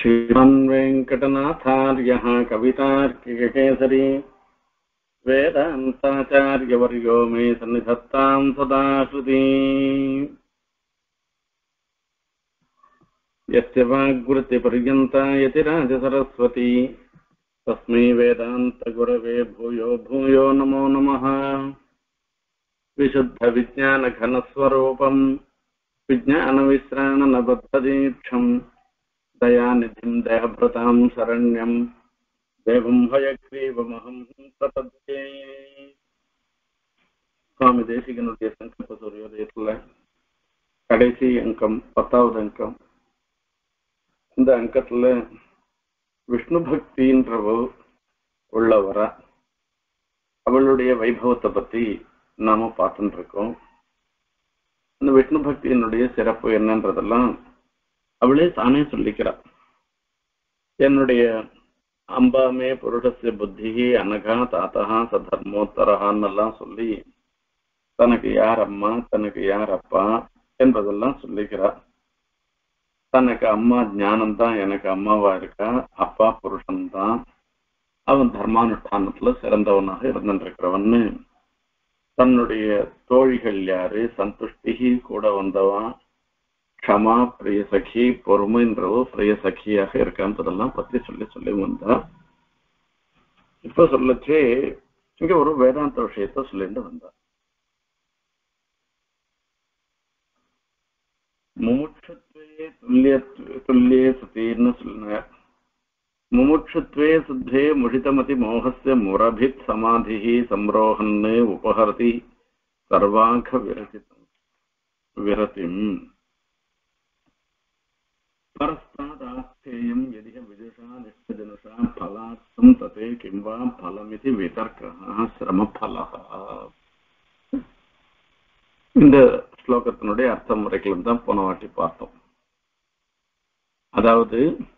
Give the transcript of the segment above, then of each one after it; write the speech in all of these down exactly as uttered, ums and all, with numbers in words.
श्रीमन् वेंकटनाथार्यः कवितार्किककेसरी वेदान्ताचार्यवर्यो मे सन्निधत्तां सदा हृदि। यस्य वाग्वृत्तिपर्यन्ता यतिराजसरस्वती तस्मै वेदान्तगुरवे भूयो भूयो नमो नमः। विशुद्धविज्ञानघनस्वरूपं विज्ञानविश्राणनबद्धदीक्षं दयानिधिं देहभृतां शरण्यं देवं हयग्रीवमहं प्रपद्ये। சுவாமி தேசிகனுடைய சங்கல்ப சூரியோதயத்துல கடைசி அங்கம் பத்தாவது அங்கம். இந்த அங்கத்துல விஷ்ணு பக்தின்றவோ உள்ளவரா அவளுடைய வைபவத்தை பத்தி நாம பார்த்துட்டு இருக்கோம். இந்த விஷ்ணு பக்தியினுடைய சிறப்பு என்னன்றதெல்லாம் அவளே தானே சொல்லிக்கிறார். என்னுடைய அம்பாமே புருஷஸ்ய புத்தி அனகா தாத்தா சதர்மோத்தரஹான்னெல்லாம் சொல்லி தனக்கு யார் அம்மா தனக்கு யார் அப்பா என்பதெல்லாம் சொல்லிக்கிறார். தனக்கு அம்மா ஞானம்தான், எனக்கு அம்மாவா இருக்கா, அப்பா புருஷன்தான், அவன் தர்மானுஷ்டானத்துல சிறந்தவனாக இருந்துருக்கிறவன்னு தன்னுடைய தோழிகள் யாரு, சந்துஷ்டி கூட வந்தவன், க்ஷமா பிரியசகி, பொறுமைன்றவோ பிரியசகியாக இருக்கான்றதெல்லாம் பத்தி சொல்லி சொல்லி வந்தா. இப்ப சொல்லச்சே இங்க ஒரு வேதாந்த விஷயத்த சொல்லிட்டு வந்தா. முமுட்சுத்வே துல்லிய துல்லியே சுத்தீர்னு சொல்லினார். முமுட்சுத்வே சுத்தே முஷிதமதி மோகஸ்ய முரபித் சமாதிஹி சம்ரோஹன்னு உபஹரதி சர்வாங்க விரசிதம் விரதிம் परस्तादास्थेयं यदि विदुषा निष्ठजनुषा फलार्थं तते किं वा फलमिति वितर्कः श्रमफलः. இந்த ஸ்லோகத்தினுடைய அர்த்த முறைகளும் தான் போன வாட்டி பார்த்தோம். அதாவது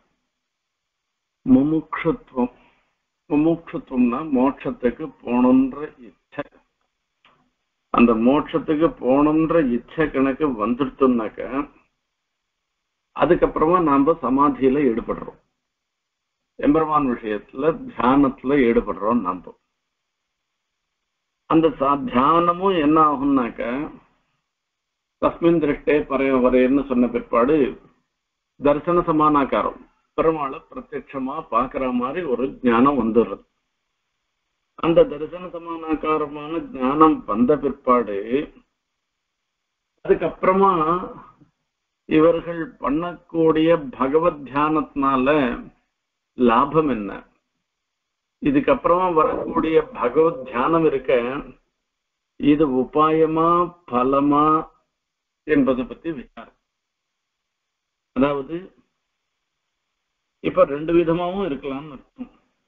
முமுட்சுத்துவம், முமுட்சுத்துவம்னா மோட்சத்துக்கு போகணுன்ற இச்சை. அந்த மோட்சத்துக்கு போகணுன்ற இச்சை கணக்கு வந்துடுத்துனாக்க அதுக்கப்புறமா நாம சமாதியில ஈடுபடுறோம், எம்பெருமான் விஷயத்துல தியானத்துல ஈடுபடுறோம். நாம அந்த தியானமும் என்ன ஆகும்னாக்க தஸ்மின் திருஷ்டே பரைய வரையன்னு சொன்ன பிற்பாடு தரிசன சமானாக்காரம், பெருமாளை பிரத்யட்சமா பாக்குற மாதிரி ஒரு ஞானம் வந்துடுறது. அந்த தரிசன சமானாக்காரமான ஞானம் வந்த பிற்பாடு அதுக்கப்புறமா இவர்கள் பண்ணக்கூடிய பகவத் தியானத்தினால லாபம் என்ன, இதுக்கப்புறமா வரக்கூடிய பகவத் தியானம் இருக்க இது உபாயமா பலமா என்பதை பத்தி விசாரம். அதாவது இப்ப ரெண்டு விதமாவும் இருக்கலாம்னு இருக்கும்.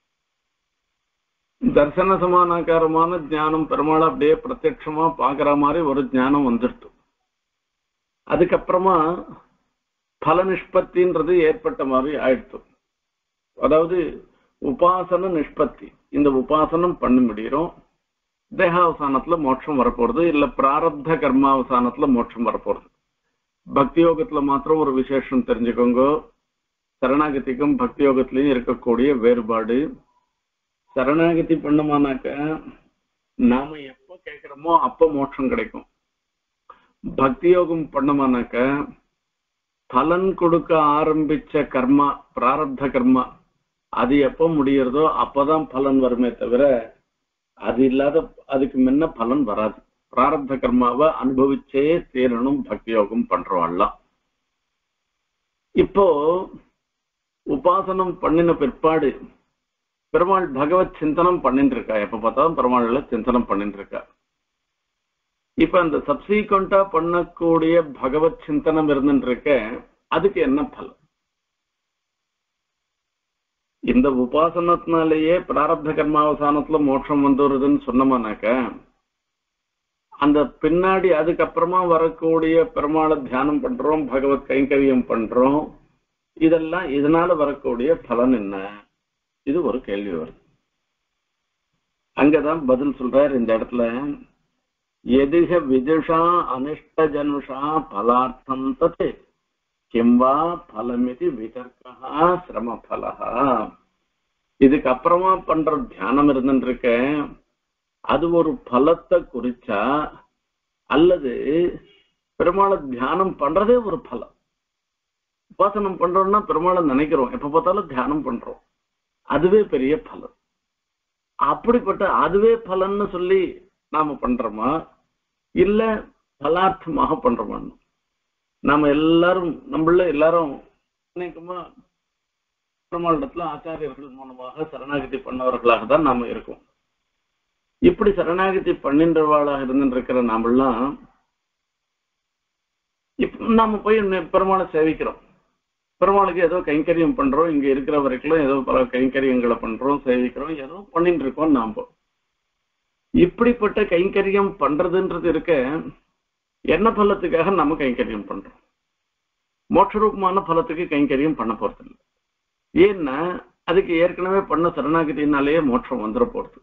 தர்சன சமானாக்காரமான ஞானம், பெருமாளை அப்படியே பிரத்யட்சமா பாக்குற மாதிரி ஒரு ஞானம் வந்துடுது. அதுக்கப்புறமா பல நிஷ்பத்தின்றது ஏற்பட்ட மாதிரி ஆயிடுச்சு. அதாவது உபாசன நிஷ்பத்தி, இந்த உபாசனம் பண்ண முடியும், தேகாவசானத்துல மோட்சம் வரப்போறது, இல்ல பிராரப்த கர்மாவசானத்துல மோட்சம் வரப்போறது. பக்தி யோகத்துல மாத்திரம் ஒரு விசேஷம் தெரிஞ்சுக்கோங்க. சரணாகதிக்கும் பக்தி யோகத்திலையும் இருக்கக்கூடிய வேறுபாடு. சரணாகதி பண்ணமானாக்க நாம எப்ப கேட்கிறோமோ அப்ப மோட்சம் கிடைக்கும். பக்தி யோகம் பண்ணமானாக்க பலன் கொடுக்க ஆரம்பிச்ச கர்மா, பிராரப்த கர்மா, அது எப்ப முடியறதோ அப்பதான் பலன் வருமே தவிர அது இல்லாத அதுக்கு முன்ன பலன் வராது. பிராரப்த கர்மாவை அனுபவிச்சே தீரணும் பக்தி யோகம் பண்றவாள்லாம். இப்போ உபாசனம் பண்ணின பிற்பாடு பெருமாள் பகவத் சிந்தனம் பண்ணிட்டு இருக்கா. எப்ப பார்த்தாலும் பெருமாள்ல சிந்தனம் பண்ணிட்டு இருக்கா. இப்ப அந்த சப்சீக்வெண்டா பண்ணக்கூடிய பகவத் சிந்தனம் இருந்துட்டு இருக்க, அதுக்கு என்ன பலன்? இந்த உபாசனத்தினாலேயே பிராரப்த கர்மாவசானத்துல மோட்சம் வந்துடுறதுன்னு சொன்னோம்னாக்க அந்த பின்னாடி அதுக்கப்புறமா வரக்கூடிய பெருமாளை தியானம் பண்றோம், பகவத் கைங்கரியம் பண்றோம், இதெல்லாம் இதனால வரக்கூடிய பலன் என்ன? இது ஒரு கேள்வி வருது. அங்கதான் பதில் சொல்றார் இந்த இடத்துல. எதிக விதுஷா அனிஷ்ட ஜனுஷா பலார்த்தம் தத்து கிம்வா பலமிதி விதர்க்கா சிரம பலஹா. இதுக்கு அப்புறமா பண்ற தியானம் இருந்துட்டு இருக்க அது ஒரு பலத்தை குறிச்சா அல்லது பெருமாளை தியானம் பண்றதே ஒரு பலம். உபாசனம் பண்றோம்னா பெருமாளை நினைக்கிறோம், எப்ப பார்த்தாலும் தியானம் பண்றோம், அதுவே பெரிய பலன். அப்படிப்பட்ட அதுவே பலன்னு சொல்லி நாம பண்றோமா இல்ல பலார்த்தமாக பண்றோமா? நாம எல்லாரும் நம்மள எல்லாரும் அநேகமா பெருமாளிடத்துல ஆச்சாரியர்கள் மூலமாக சரணாகதி பண்ணவர்களாக தான் நாம இருக்கோம். இப்படி சரணாகதி பண்ணின்றவாளாக இருந்துட்டு இருக்கிற நாமெல்லாம் இப்ப நாம போய் பெருமாளை சேவிக்கிறோம், பெருமாளுக்கு ஏதோ கைங்கரியம் பண்றோம், இங்க இருக்கிற வரைக்கும் ஏதோ பல கைங்கரியங்களை பண்றோம், சேவிக்கிறோம், ஏதோ பண்ணிட்டு இருக்கோம். நாம இப்படிப்பட்ட கைங்கரியம் பண்றதுன்றது இருக்க என்ன பலத்துக்காக நம்ம கைங்கரியம் பண்றோம்? மோட்சரூபமான பலத்துக்கு கைங்கரியம் பண்ண போறது இல்லை. ஏன்னா அதுக்கு ஏற்கனவே பண்ண சரணாகதினாலேயே மோட்சம் வந்துட போறது.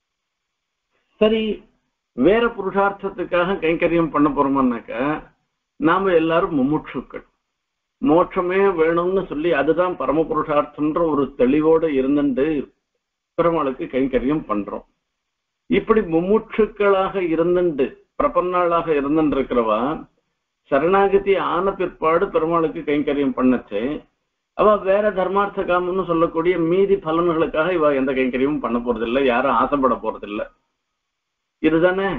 சரி, வேற புருஷார்த்தத்துக்காக கைங்கரியம் பண்ண போறோம்னாக்கா நாம எல்லாரும் மும்முட்சுக்கள், மோட்சமே வேணும்னு சொல்லி அதுதான் பரம புருஷார்த்தம்ன்ற ஒரு தெளிவோடு இருந்துட்டு பெருமாளுக்கு கைங்கரியம் பண்றோம். இப்படி மும்முட்சுக்களாக இருந்துட்டு பிரபன்னாளாக இருந்துட்டு இருக்கிறவா சரணாகதி ஆன பிற்பாடு பெருமாளுக்கு கைங்கரியம் பண்ணச்சு அவ வேற தர்மார்த்த காமம்னு சொல்லக்கூடிய மீதி பலன்களுக்காக இவ எந்த கைங்கரியமும் பண்ண போறதில்லை, யாரும் ஆசைப்பட போறதில்லை. இதுதானே?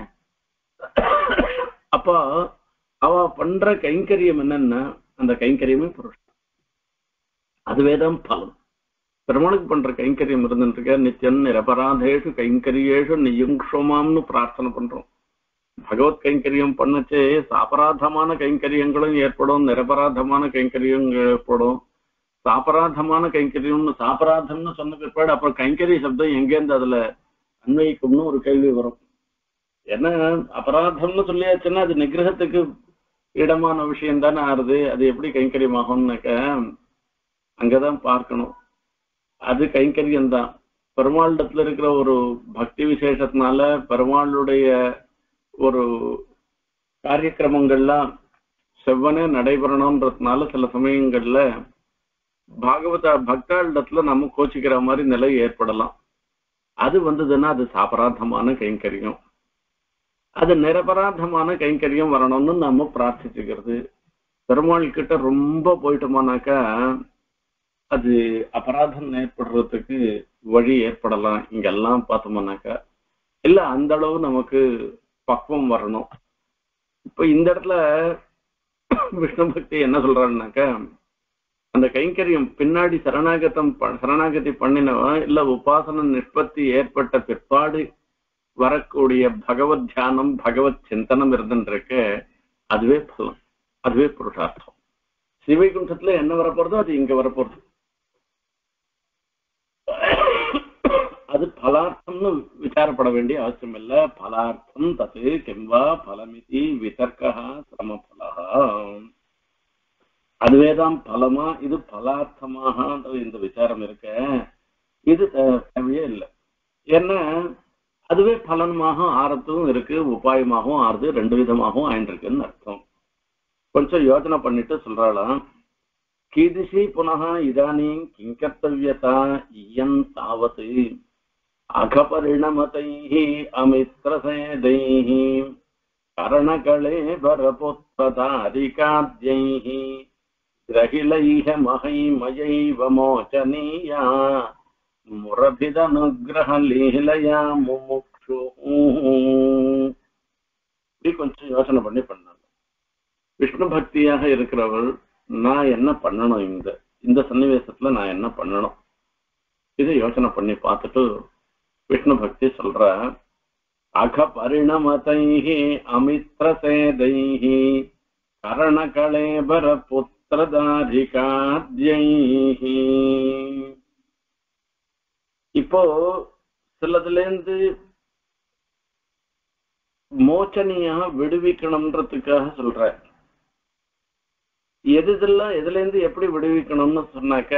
அப்போ அவ பண்ற கைங்கரியம் என்னன்னா அந்த கைங்கரியமே புருஷன், அதுவேதான் பலன். பெருமாளுக்கு பண்ற கைங்கரியம் இருந்துட்டு நித்தியம் நிரபராதேஷு கைங்கரியேஷு நியுங்ஷமாம்னு பிரார்த்தனை பண்றோம். பகவத் கைங்கரியம் பண்ணச்சே சாபராதமான கைங்கரியங்களும் ஏற்படும், நிரபராதமான கைங்கரியங்கள் ஏற்படும். சாபராதமான கைங்கரியம்னு சாபராதம்னு சொன்ன பிற்பாடு அப்புறம் கைங்கரிய சப்தம் எங்கேருந்து அதுல அன்வயிக்கும்னு ஒரு கேள்வி வரும். ஏன்னா அபராதம்னு சொல்லியாச்சுன்னா அது நிகிரகத்துக்கு இடமான விஷயம் தானே ஆறுது, அது எப்படி கைங்கரியமாகும்னாக்க அங்கதான் பார்க்கணும். அது கைங்கரியம் தான். பெருமாளிடத்துல இருக்கிற ஒரு பக்தி விசேஷத்தினால பெருமாளுடைய ஒரு காரியக்கிரமங்கள்லாம் செவ்வனே நடைபெறணும்ன்றதுனால சில சமயங்கள்ல பாகவத பக்தாளிடத்துல நம்ம கோச்சிக்கிற மாதிரி நிலை ஏற்படலாம். அது வந்ததுன்னா அது சாபராதமான கைங்கரியம். அது நிரபராதமான கைங்கரியம் வரணும்னு நம்ம பிரார்த்திச்சுக்கிறது. பெருமாள் கிட்ட ரொம்ப போயிட்டோமானாக்கா அது அபராதம் ஏற்படுறதுக்கு வழி ஏற்படலாம். இங்கெல்லாம் பார்த்தோம்னாக்கா இல்ல அந்த அளவு நமக்கு பக்குவம் வரணும். இப்ப இந்த இடத்துல விஷ்ணு பக்தி என்ன சொல்றாருனாக்கா அந்த கைங்கரியம் பின்னாடி சரணாகதம் சரணாகதி பண்ணினவா இல்ல உபாசன நிஷ்பத்தி ஏற்பட்ட பிற்பாடு வரக்கூடிய பகவத் தியானம் பகவத் சிந்தனம் இருந்துருக்க அதுவே பலம், அதுவே புருஷார்த்தம். சிவைகுண்டத்துல என்ன வரப்போறதோ அது இங்க வரப்போறது. அது பலார்த்தம்னு விசாரப்பட வேண்டிய அவசியம் இல்ல. பலார்த்தம் தது கெம்பா பலமிதி விதர்க்கா சிரம பலஹா. அதுவேதான் பலமா இது பலார்த்தமாக இந்த விசாரம் இருக்க இது தேவையே இல்லை. ஏன்னா அதுவே பலனமாக ஆறதும் இருக்கு, உபாயமாகவும் ஆறுது, ரெண்டு விதமாகவும் ஆயின்றிருக்குன்னு அர்த்தம். கொஞ்சம் யோசனை பண்ணிட்டு சொல்றாளாம். கீதிசி புனः இதானீம் கிங்கர்த்தவ்யதா இயம் தாவத் அகபரிணமதைः அமித்ரசேதைः கரணகளேபரபுத்ரதாரிகாத்யைः கிரகிளைஹ மஹைமயைவ மோசனீயா முரபிதனுகிரஹ லீலையா முமுக்ஷு. இப்படி கொஞ்சம் யோசனை பண்ணி பண்ணாங்க. விஷ்ணு பக்தியாக இருக்கிறவள் நான் என்ன பண்ணணும், இந்த இந்த சன்னிவேசத்துல நான் என்ன பண்ணணும் இதை யோசனை பண்ணி பார்த்துட்டு விஷ்ணு பக்தி சொல்ற அக பரிணமதைஹி அமித்ரசேதைஹி கரணகளேபர புத்திரதாரிகாத்யைஹி. இப்போ சிலதுல இருந்து மோச்சனியா விடுவிக்கணும்ன்றதுக்காக சொல்ற. எது இதெல்லாம் எதுல இருந்து எப்படி விடுவிக்கணும்னு சொன்னாக்க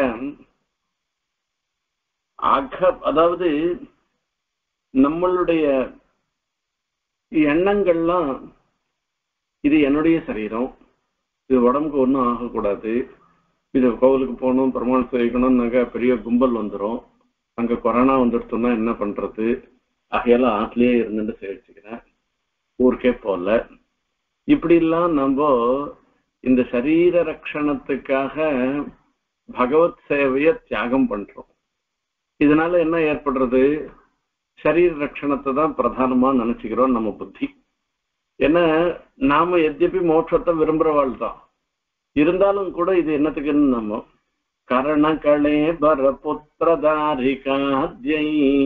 அக அதாவது நம்மளுடைய எண்ணங்கள்லாம் இது என்னுடைய சரீரம், இது உடம்புக்கு ஒன்றும் ஆகக்கூடாது. இது கோவிலுக்கு போகணும், பெருமாள் சேவிக்கணும்னாக்கா பெரிய கும்பல் வந்துடும், அங்கே கொரோனா வந்துடுத்தோம்னா என்ன பண்ணுறது, ஆகையால ஆற்றுலேயே இருந்துட்டு சேவிச்சுக்கிறேன், ஊருக்கே போகல. இப்படிலாம் நம்ம இந்த சரீர ரட்சணத்துக்காக பகவத் சேவையை தியாகம் பண்றோம். இதனால என்ன ஏற்படுறது, சரீர ரட்சணத்தை தான் பிரதானமா நினைச்சுக்கிறோம் நம்ம புத்தி. ஏன்னா நாம எத்யபி மோட்சத்தை விரும்புறவாள் தான் இருந்தாலும் கூட இது என்னத்துக்குன்னு நம்ம கரணகளே பரபுத்திரதாரிகாத்யை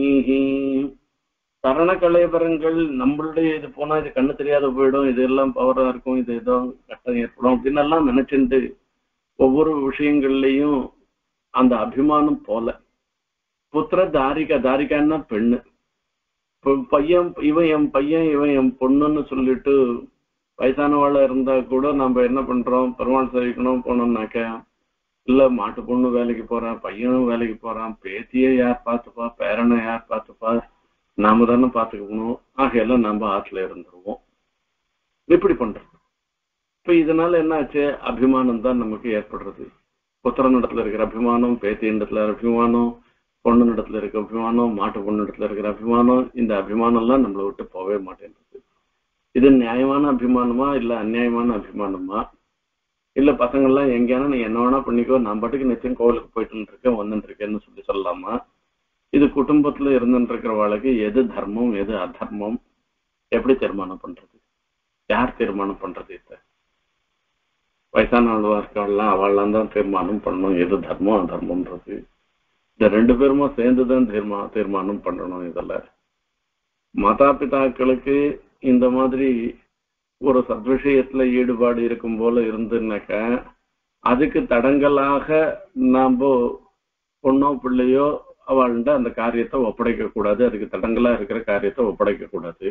கரண கலைபரங்கள் நம்மளுடைய இது போனா இது கண்ணு தெரியாத போயிடும், இது எல்லாம் பவரா இருக்கும், இது ஏதோ கஷ்டம் ஏற்படும் அப்படின்னு எல்லாம் நினைச்சுட்டு ஒவ்வொரு விஷயங்கள்லயும் அந்த அபிமானம் போல. புத்திர தாரிகா, தாரிகான்னா பெண்ணு, பையன் இவன் என் பையன் இவன் என் பொண்ணுன்னு சொல்லிட்டு வயசானவாள இருந்தா கூட நம்ம என்ன பண்றோம், பெருமாள் சேவிக்கணும் போனோம்னாக்க இல்ல மாட்டு பொண்ணு வேலைக்கு போறான், பையனும் வேலைக்கு போறான், பேத்தியை யார் பார்த்துப்பா, பேரனை யார் பார்த்துப்பா, நாம தானே பார்த்துக்கணும், ஆகையெல்லாம் நம்ம ஆற்றுல இருந்துருவோம். இப்படி பண்றது. இப்ப இதனால என்ன ஆச்சு, அபிமானம் தான் நமக்கு ஏற்படுறது. புத்திரன் இடத்துல இருக்கிற அபிமானம், பேத்தியின் இடத்துல அபிமானம், பொண்ணு இடத்துல இருக்க அபிமானம், மாட்டு பொண்ணு இடத்துல இருக்கிற அபிமானம், இந்த அபிமானம் எல்லாம் நம்மளை விட்டு போகவே மாட்டேன்றது. இது நியாயமான அபிமானமா இல்ல அநியாயமான அபிமானமா, இல்ல பசங்கள்லாம் எங்கேயானா நீ என்ன வேணா பண்ணிக்கோ, நான் பாட்டுக்கு நிச்சயம் கோவிலுக்கு போயிட்டு இருக்கேன் வந்துட்டு இருக்கேன்னு சொல்லி சொல்லலாமா? இது குடும்பத்துல இருந்துட்டு இருக்கிறவாளுக்கு எது தர்மம் எது அதர்மம் எப்படி தீர்மானம் பண்றது, யார் தீர்மானம் பண்றது? இத வயசான ஆளுவா இருக்காள்லாம் அவள்லாம் தான் தீர்மானம் பண்ணணும் எது தர்மம் அதர்மம்ன்றது. இந்த ரெண்டு பேருமா சேர்ந்துதான் தீர்மா தீர்மானம் பண்ணணும். இதுல மாதா பிதாக்களுக்கு இந்த மாதிரி ஒரு சத்விஷயத்துல ஈடுபாடு இருக்கும் போல இருந்துன்னாக்க அதுக்கு தடங்கலாக நாம பொண்ணோ பிள்ளையோ அவள்கிட்ட அந்த காரியத்தை ஒப்படைக்க கூடாது, அதுக்கு தடங்களா இருக்கிற காரியத்தை ஒப்படைக்க கூடாது.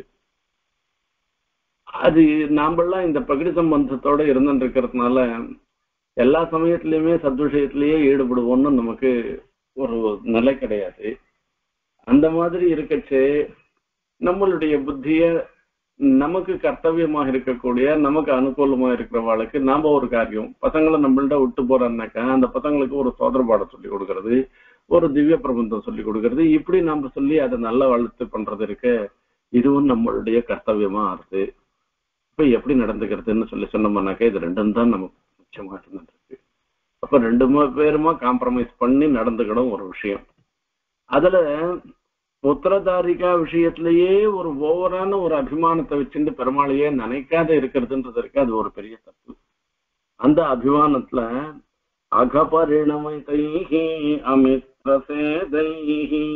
அது நாமெல்லாம் இந்த பகுதி சம்பந்தத்தோட இருந்துட்டு இருக்கிறதுனால எல்லா சமயத்திலயுமே சத்விஷயத்திலேயே ஈடுபடுவோம்னு நமக்கு ஒரு நிலை கிடையாது. அந்த மாதிரி இருக்கச்சே நம்மளுடைய புத்திய நமக்கு கர்த்தவியமாக இருக்கக்கூடிய நமக்கு அனுகூலமா இருக்கிறவாளுக்கு நாம ஒரு காரியம், பசங்களை நம்மள்ட விட்டு போறான்னாக்கா அந்த பசங்களுக்கு ஒரு சோதர பாடம் சொல்லி கொடுக்கறது, ஒரு திவ்ய பிரபந்தம் சொல்லி கொடுக்கறது, இப்படி நாம சொல்லி அதை நல்ல வளர்த்து பண்றது இருக்கு, இதுவும் நம்மளுடைய கர்த்தவியமா ஆறுது. இப்ப எப்படி நடந்துக்கிறதுன்னு சொல்லி சொன்னோம்னாக்கா இது ரெண்டும் தான் நமக்கு முக்கியமா இருந்துருக்கு. அப்ப ரெண்டு பேருமா காம்ப்ரமைஸ் பண்ணி நடந்துக்கணும் ஒரு விஷயம். அதுல புத்திரதாரிகா விஷயத்திலேயே ஒரு ஓவரான ஒரு அபிமானத்தை வச்சுட்டு பெருமாளையே நினைக்காத இருக்கிறதுன்றது இருக்கு, அது ஒரு பெரிய தப்பு. அந்த அபிமானத்துல அகபரிணமிதைஹி அமித்ரசேதைஹி,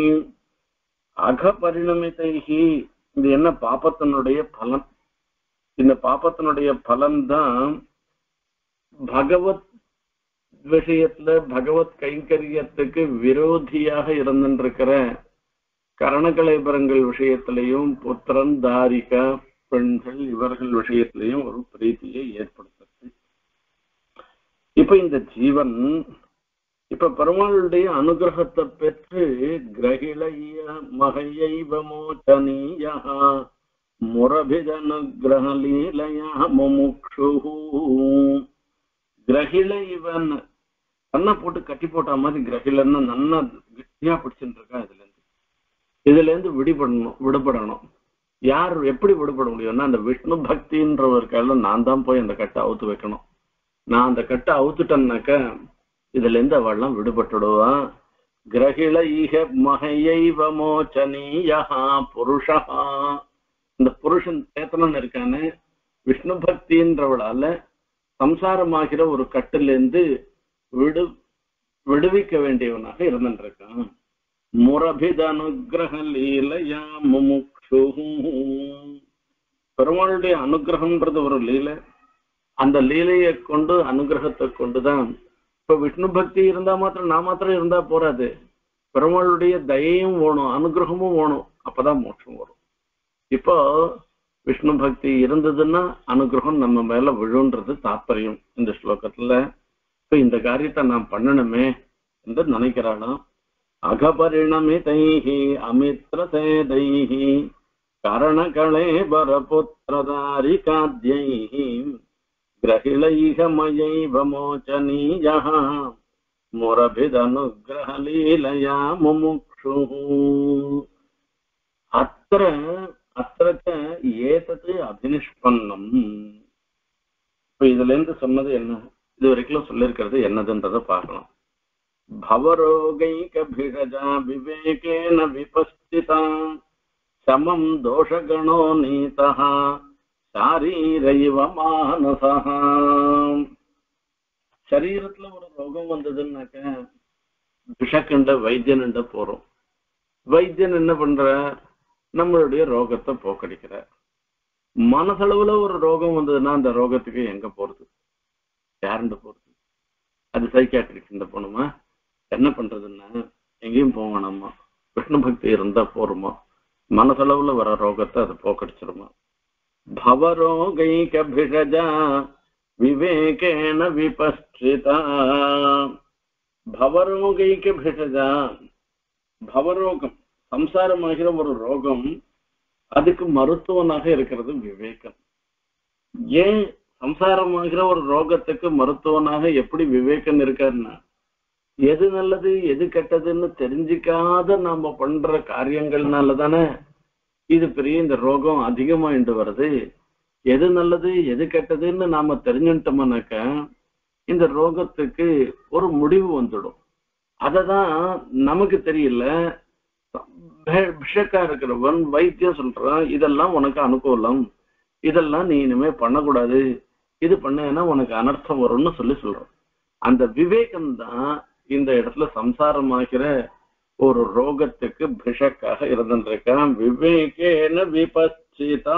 அகபரிணமிதைஹி இது என்ன, பாபத்தினுடைய பலன். இந்த பாபத்தினுடைய பலன் தான் பகவத் விஷயத்துல பகவத் கைங்கரியத்துக்கு விரோதியாக இருந்துருக்கிற கரணகலைபரங்கள் விஷயத்திலையும் புத்திரன் தாரிகா பெண்கள் இவர்கள் விஷயத்திலையும் ஒரு பிரீத்தியை ஏற்படுத்துறது. இப்ப இந்த ஜீவன் இப்ப பெருமாளுடைய அனுகிரகத்தை பெற்று கிரகிளைய மகையைவமோச்சனீயா முரபிதனுகிரகலீலையா முமுக்ஷு, கிரகில இவன் கண்ணை போட்டு கட்டி போட்ட மாதிரி கிரகிலன்னு நல்லா கட்டியா பிடிச்சுட்டு இருக்கா. இதுல இருந்து இதுல இருந்து விடுபடணும் விடுபடணும் யார் எப்படி விடுபட முடியும்னா அந்த விஷ்ணு பக்தின்ற ஒரு கையில நான் தான் போய் அந்த கட்டை அவுத்து வைக்கணும். நான் அந்த கட்டை அவுத்துட்டேன்னாக்க இதுல இருந்து அவள்லாம் விடுபட்டுடுவான். கிரகில ஈக மகையைவமோச்சனீயா புருஷா, இந்த புருஷன் சேத்தனன் இருக்கானே விஷ்ணு பக்தின்றவளால சம்சாரமாகிற ஒரு கட்டிலிருந்து விடு விடுவிக்க வேண்டியவனாக இருந்துருக்கான். முரபிதனுகிரக லீலையா முமுக்ஷு, பெருமாளுடைய அனுகிரகம்ன்றது ஒரு லீலை. அந்த லீலையை கொண்டு அனுகிரகத்தை கொண்டுதான் இப்ப விஷ்ணு பக்தி இருந்தா மாத்திரம் நான் மாத்திரம் இருந்தா போறாது, பெருமாளுடைய தயையும் வேணும் அனுகிரகமும் வேணும், அப்பதான் மோட்சம் வரும். இப்போ விஷ்ணு பக்தி இருந்ததுன்னா அனுகிரகம் நம்ம மேல விழுன்றது தாற்பயம் இந்த ஸ்லோகத்துல. இப்ப இந்த காரியத்தை நான் பண்ணணுமே என்று நினைக்கிறாளாம். அகபரிணமிதைஹி அமித்ரசேதைஹி கரணகளே பரபுத்திரதாரிகாத்யைஹி கிரகிளைகமயைவ மோச்சனீயः முரபிதனுகிரஹலீலயா முமுக்ஷு. அத்திர அத்திரச்ச ஏதது அபினிஷ்பன்னம். இப்ப இதுல இருந்து சொன்னது என்ன, இது வரைக்கும் சொல்லிருக்கிறது என்னதுன்றத பார்க்கலாம். பவரோகைகபிஷஜா விவேகேன விபஸ்திதா சமம் தோஷகணோ நீதः சாரீரைவ மானசः. சரீரத்துல ஒரு ரோகம் வந்ததுன்னாக்க விஷக்கண்ட வைத்தியன்ட போறோம். வைத்தியன் என்ன பண்ற, நம்மளுடைய ரோகத்தை போக்கடிக்கிற. மனசளவுல ஒரு ரோகம் வந்ததுன்னா அந்த ரோகத்துக்கு எங்க போறது, யாருண்ட போறது? அது சைக்கியாட்ரிக்ஸ் இந்த போகணுமா? என்ன பண்றதுன்னா எங்கேயும் போக வேணாமா, விஷ்ணு பக்தி இருந்தா போருமா, மனசளவுல வர ரோகத்தை அது போக்கடிச்சிருமா. பவரோகைகபிஷஜா விவேகேன விபஸ்திதா. பவரோகைகபிஷஜா, பவரோகம் சம்சாரமாகிற ஒரு ரோகம், அதுக்கு மருத்துவனாக இருக்கிறது விவேகம். ஏன் சம்சாரமாகிற ஒரு ரோகத்துக்கு மருத்துவனாக எப்படி விவேகம் இருக்காருன்னா, எது நல்லது எது கெட்டதுன்னு தெரிஞ்சிக்காத நாம பண்ற காரியங்கள்னாலதானே இது பெரிய இந்த ரோகம் அதிகமாயிட்டு வருது. எது நல்லது எது கெட்டதுன்னு நாம தெரிஞ்சுட்டோம்னாக்க இந்த ரோகத்துக்கு ஒரு முடிவு வந்துடும். அததான் நமக்கு தெரியல. விஷக்கா இருக்கிறவன் வைத்தியம் சொல்றான், இதெல்லாம் உனக்கு அனுகூலம், இதெல்லாம் நீ இனிமே பண்ணக்கூடாது, இது பண்ணேன்னா உனக்கு அனர்த்தம் வரும்னு சொல்லி சொல்றான். அந்த விவேகம்தான் இந்த இடத்துல சம்சாரமாகிற ஒரு ரோகத்துக்கு பிஷக்காக இருந்திருக்கான். விவேகேன விபஸ்சிதா.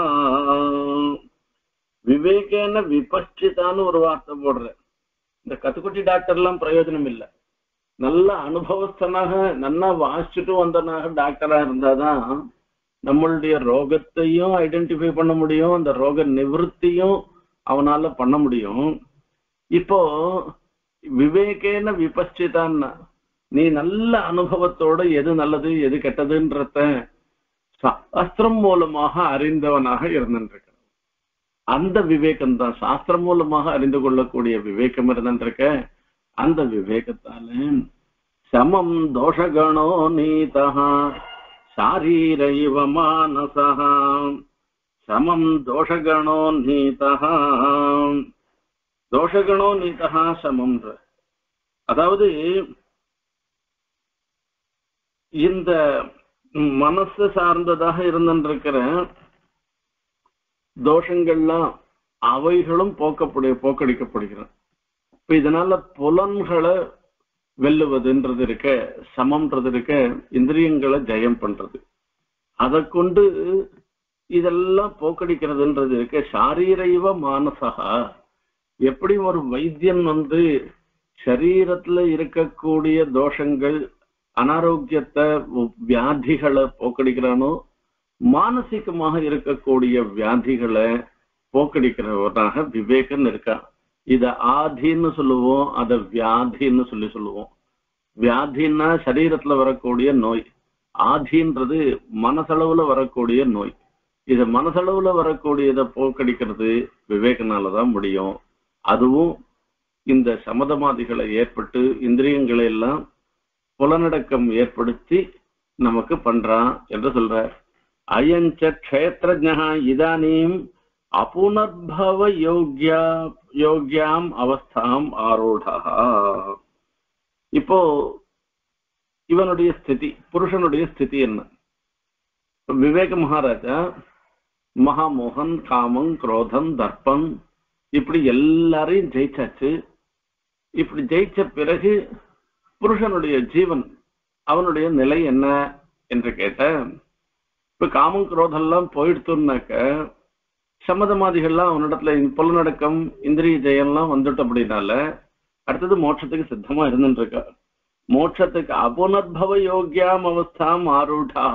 விவேகேன விபஸ்சிதான்னு ஒரு வார்த்தை போடுற. இந்த கத்துக்குட்டி டாக்டர் எல்லாம் பிரயோஜனம் இல்லை. நல்ல அனுபவஸ்தனாக நல்லா வாசிச்சுட்டு வந்தனாக டாக்டரா இருந்தாதான் நம்மளுடைய ரோகத்தையும் ஐடென்டிஃபை பண்ண முடியும், அந்த ரோக நிவர்த்தியும் அவனால பண்ண முடியும். இப்போ விவேகேன விபஸ்சிதான்னா நீ நல்ல அனுபவத்தோட எது நல்லது எது கெட்டதுன்றத சாஸ்திரம் மூலமாக அறிந்தவனாக இருந்திருக்க. அந்த விவேகம் தான் சாஸ்திரம் மூலமாக அறிந்து கொள்ளக்கூடிய விவேகம் இருந்திருக்க. அந்த விவேகத்தால சமம் தோஷகணோ நீதா சாரீரைவ மானசா. சமம் தோஷகணோ நீதா. தோஷகணோ நீதா சமம். அதாவது இந்த மனசு சார்ந்ததாக இருந்திருக்கிற தோஷங்கள்லாம் அவைகளும் போக்கப்படு போக்கடிக்கப்படுகிறது. இப்ப இதனால புலன்களை வெல்லுவதுன்றது இருக்க, சமம்ன்றது இருக்க, இந்திரியங்களை ஜெயம் பண்றது, அதை கொண்டு இதெல்லாம் போக்கடிக்கிறதுன்றது இருக்க. சாரீரைவ மானசகா. எப்படி ஒரு வைத்தியன் வந்து சரீரத்துல இருக்கக்கூடிய தோஷங்கள் அனாரோக்கியத்தை வியாதிகளை போக்கடிக்கிறானோ, மானசிகமாக இருக்கக்கூடிய வியாதிகளை போக்கடிக்கிறவனாக விவேகன் இருக்கான். இத ஆதின்னு சொல்லுவோம், அத வியாதின்னு சொல்லி சொல்லுவோம். வியாதின்னா சரீரத்துல வரக்கூடிய நோய், ஆதின்றது மனசளவுல வரக்கூடிய நோய். இத மனசளவுல வரக்கூடியதை போக்கடிக்கிறது விவேகனாலதான் முடியும். அதுவும் இந்த சமதமாதிகளை ஏற்பட்டு இந்திரியங்களை எல்லாம் புலனடக்கம் ஏற்படுத்தி நமக்கு பண்றான் என்று சொல்ற. அயஞ்ச க்ஷேத்ரஜ்ஞா இதானீம் அபுனர்பவ யோக்யா யோக்யாம் அவஸ்தாம் ஆரூடா. இப்போ இவனுடைய ஸ்திதி, புருஷனுடைய ஸ்திதி என்ன? விவேக மகாராஜா மகாமோகன், காமம், குரோதம், தர்ப்பம் இப்படி எல்லாரையும் ஜெயிச்சாச்சு. இப்படி ஜெயிச்ச பிறகு புருஷனுடைய ஜீவன் அவனுடைய நிலை என்ன என்று கேட்ட, இப்ப காமம் குரோதம் எல்லாம் போயிடுத்துனாக்க சம்மதமாதிகள்லாம் அவனிடத்துல புலனடக்கம் இந்திரிய ஜெயம்லாம் வந்துட்டு அப்படின்னால அடுத்தது மோட்சத்துக்கு சித்தமா இருந்துட்டு இருக்கா. மோட்சத்துக்கு அபுனர்பவ யோக்யாம் அவஸ்தாம் ஆரூடா.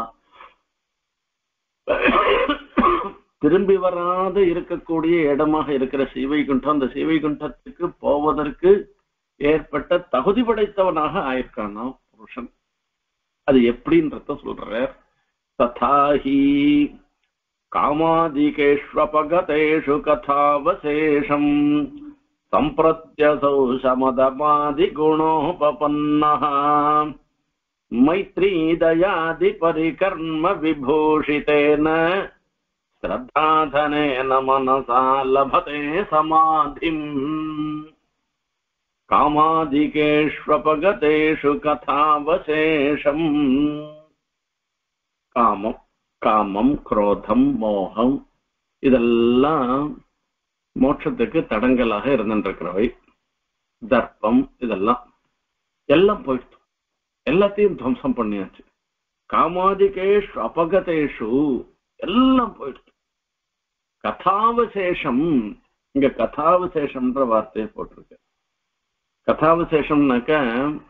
திரும்பி வராத இருக்கக்கூடிய இடமாக இருக்கிற சீவைகுண்டம், அந்த சீவைகுண்டத்துக்கு போவதற்கு ஏற்பட்ட தகுதி படைத்தவனாக ஆயிருக்கானா புருஷன். அது எப்படின்றத சொல்ற. ததாஹி कामादिकेष्वपगतेषु कथावशेषम् सम्प्रत्यसौ शमदमादिगुणोपपन्नः मैत्री दयादिपरिकर्म विभूषितेन श्रद्धाधनेन मनसा लभते समाधिम् कामादिकेष्वपगतेषु कथावशेषम् कामम् காமம் குரோதம் மோகம் இதெல்லாம் மோட்சத்துக்கு தடங்கலாக இருந்துருக்கிறவை. தர்ப்பம் இதெல்லாம் எல்லாம் போயிடுச்சு, எல்லாத்தையும் துவம்சம் பண்ணியாச்சு. காமாதிகேஷ் அபகதேஷு எல்லாம் போயிடுச்சு. கதாவசேஷம், இங்க கதாவசேஷம்ன்ற வார்த்தையை போட்டிருக்கு. கதாவசேஷம்னாக்க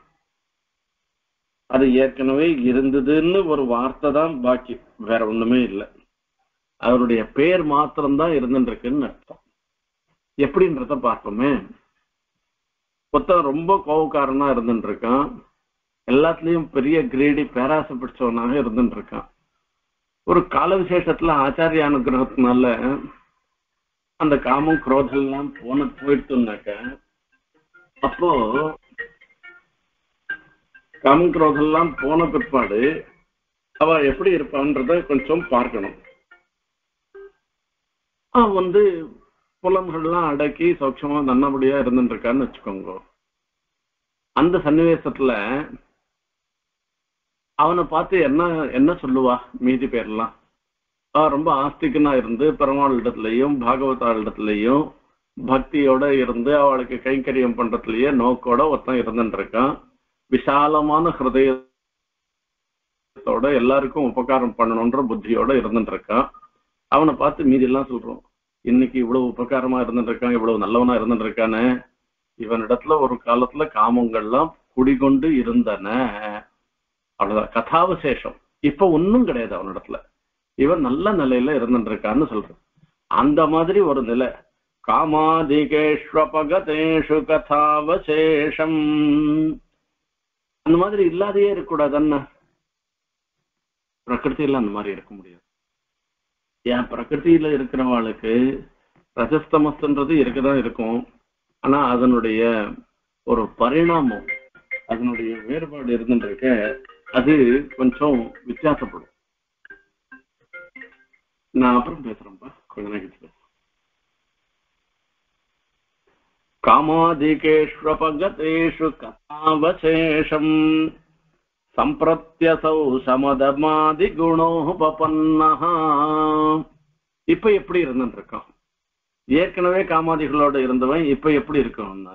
அது ஏற்கனவே இருந்ததுன்னு ஒரு வார்த்தை தான் பாக்கி, வேற ஒண்ணுமே இல்லை. அவருடைய பேர் மாத்திரம்தான் இருந்துருக்குன்னு அர்த்தம். எப்படின்றத பார்ப்போமே. மொத்தம் ரொம்ப கோவக்காரனா இருந்துட்டு இருக்கான், எல்லாத்துலயும் பெரிய கிரீடி பேராசை பிடிச்சவனாக இருந்துட்டு இருக்கான். ஒரு கால விசேஷத்துல ஆச்சாரிய அனுகிரகத்தினால அந்த காமம் குரோதம் எல்லாம் போன போயிட்டுனாக்க அப்போ காமம் குரோதம் எல்லாம் போன பிற்பாடு அவ எப்படி இருப்பான்றத கொஞ்சம் பார்க்கணும். அவன் வந்து புலன்கள்லாம் அடக்கி சௌட்சமா நல்லபடியா இருந்துட்டு இருக்கான்னு வச்சுக்கோங்க. அந்த சன்னிவேசத்துல அவனை பார்த்து என்ன என்ன சொல்லுவா மீதி பேர்லாம்? அவன் ரொம்ப ஆஸ்திகனா இருந்து பெருமாள் இடத்துலயும் பாகவதா இடத்துலயும் பக்தியோட இருந்து அவளுக்கு கைங்கரியம் பண்றதுலயே நோக்கோட ஒருத்தன் இருந்துட்டு இருக்கான். விசாலமான ஹிருதயத்தோட எல்லாருக்கும் உபகாரம் பண்ணணும்ன்ற புத்தியோட இருந்துட்டு இருக்கான். அவனை பார்த்து மீதி எல்லாம் சொல்றோம், இன்னைக்கு இவ்வளவு உபகாரமா இருந்துட்டு இருக்கான், இவ்வளவு நல்லவனா இருந்துட்டு இருக்கானே, இவனிடத்துல ஒரு காலத்துல காமங்கள்லாம் குடிகொண்டு இருந்தன. அவ்வளவுதான் கதாவசேஷம். இப்ப ஒன்னும் கிடையாது அவனிடத்துல, இவன் நல்ல நிலையில இருந்துட்டு இருக்கான்னு சொல்றான். அந்த மாதிரி ஒரு நிலை காமாதிகேஷ்வபகதேஷு கதாவசேஷம். அந்த மாதிரி இல்லாதையே இருக்கக்கூடாதுன்னு பிரகிருத்தில அந்த மாதிரி இருக்க முடியாது. ஏன் பிரகிருத்தில இருக்கிறவாளுக்கு ரஜஸ்தமஸ்ன்றது இருக்கதான் இருக்கும். ஆனா அதனுடைய ஒரு பரிணாமம், அதனுடைய வேறுபாடு இருந்துட்டு இருக்க, அது கொஞ்சம் வித்தியாசப்படும். நான் அப்புறம் பேசுறேன்ப்பா, கொஞ்ச நேரம். காமாதிகேஷ்வபகதேஷு கதாவசேஷம் சம்பிரத்யசௌ சமதமாதி குணோபபன்னஹ. இப்ப எப்படி இருந்துட்டு இருக்கான்? ஏற்கனவே காமாதிகளோட இருந்தவன் இப்ப எப்படி இருக்கணும்னா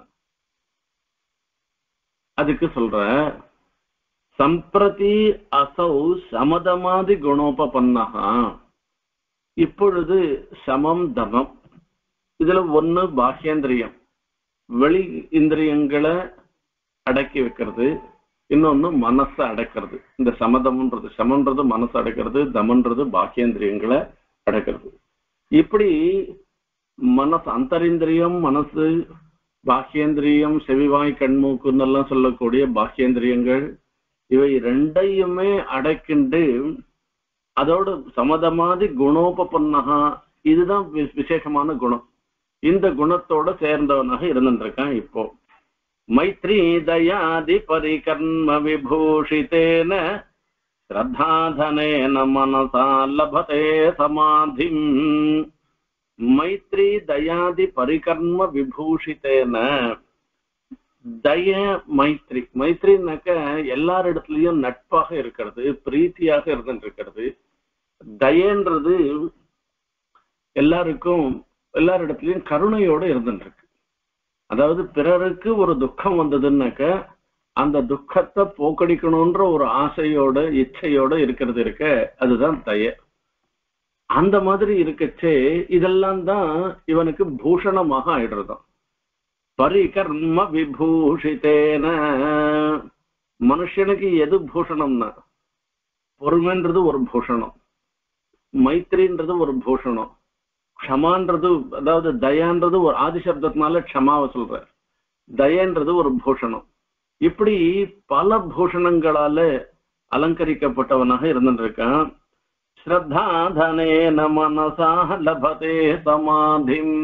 அதுக்கு சொல்ற சம்பிரதி அசௌ சமதமாதி குணோபபன்னஹ. இப்பொழுது சமம் தமம், இதுல ஒண்ணு பாஹ்யேந்திரியம் வெளி இந்திரியங்களை அடக்கி வைக்கிறது, இன்னொன்னு மனசை அடக்கிறது. இந்த சமதம்ன்றது சமன்றது மனசை அடக்கிறது, தமன்றது பாக்கியேந்திரியங்களை அடக்கிறது. இப்படி மனசு அந்தரிந்திரியம் மனசு பாக்கியேந்திரியம் செவிவாய் கண்மூக்குன்னு எல்லாம் சொல்லக்கூடிய பாக்கியேந்திரியங்கள் இவை ரெண்டையுமே அடக்கிண்டு அதோட சமதமாதி குணோபபன்னஹா, இதுதான் விசேஷமான குணம். இந்த குணத்தோட சேர்ந்தவனாக இருந்துருக்கான். இப்போ மைத்ரி தயாதி பரிகர்ம விபூஷிதேன ஸ்ரத்தாதனேன மனசா லபதே சமாதிம். மைத்ரி தயாதி பரிகர்ம விபூஷிதேன. தய மைத்ரி, மைத்ரினாக்க எல்லாரிடத்துலயும் நட்பாக இருக்கிறது, பிரீத்தியாக இருந்துட்டு இருக்கிறது. தயன்றது எல்லாருக்கும் எல்லாரிடத்துலயும் கருணையோட இருந்துட்டு இருக்கு. அதாவது பிறருக்கு ஒரு துக்கம் வந்ததுன்னாக்க அந்த துக்கத்தை போக்கடிக்கணும்ன்ற ஒரு ஆசையோட இச்சையோட இருக்கிறது இருக்க, அதுதான் தய. அந்த மாதிரி இருக்கச்சே இதெல்லாம் தான் இவனுக்கு பூஷணமாக ஆயிடுறதும். பரிகர்ம விபூஷிதேன. மனுஷனுக்கு எது பூஷணம்னா பொறுமைன்றது ஒரு பூஷணம், மைத்திரின்றது ஒரு பூஷணம், க்ஷமான்றது அதாவது தயான்றது ஒரு ஆதிசப்தத்தினால க்ஷமாவை சொல்ற, தயன்றது ஒரு பூஷணம். இப்படி பல பூஷணங்களால அலங்கரிக்கப்பட்டவனாக இருந்துட்டு இருக்கான். ஸ்ரத்தாதனேன மனசா லபதே சமாதிம்.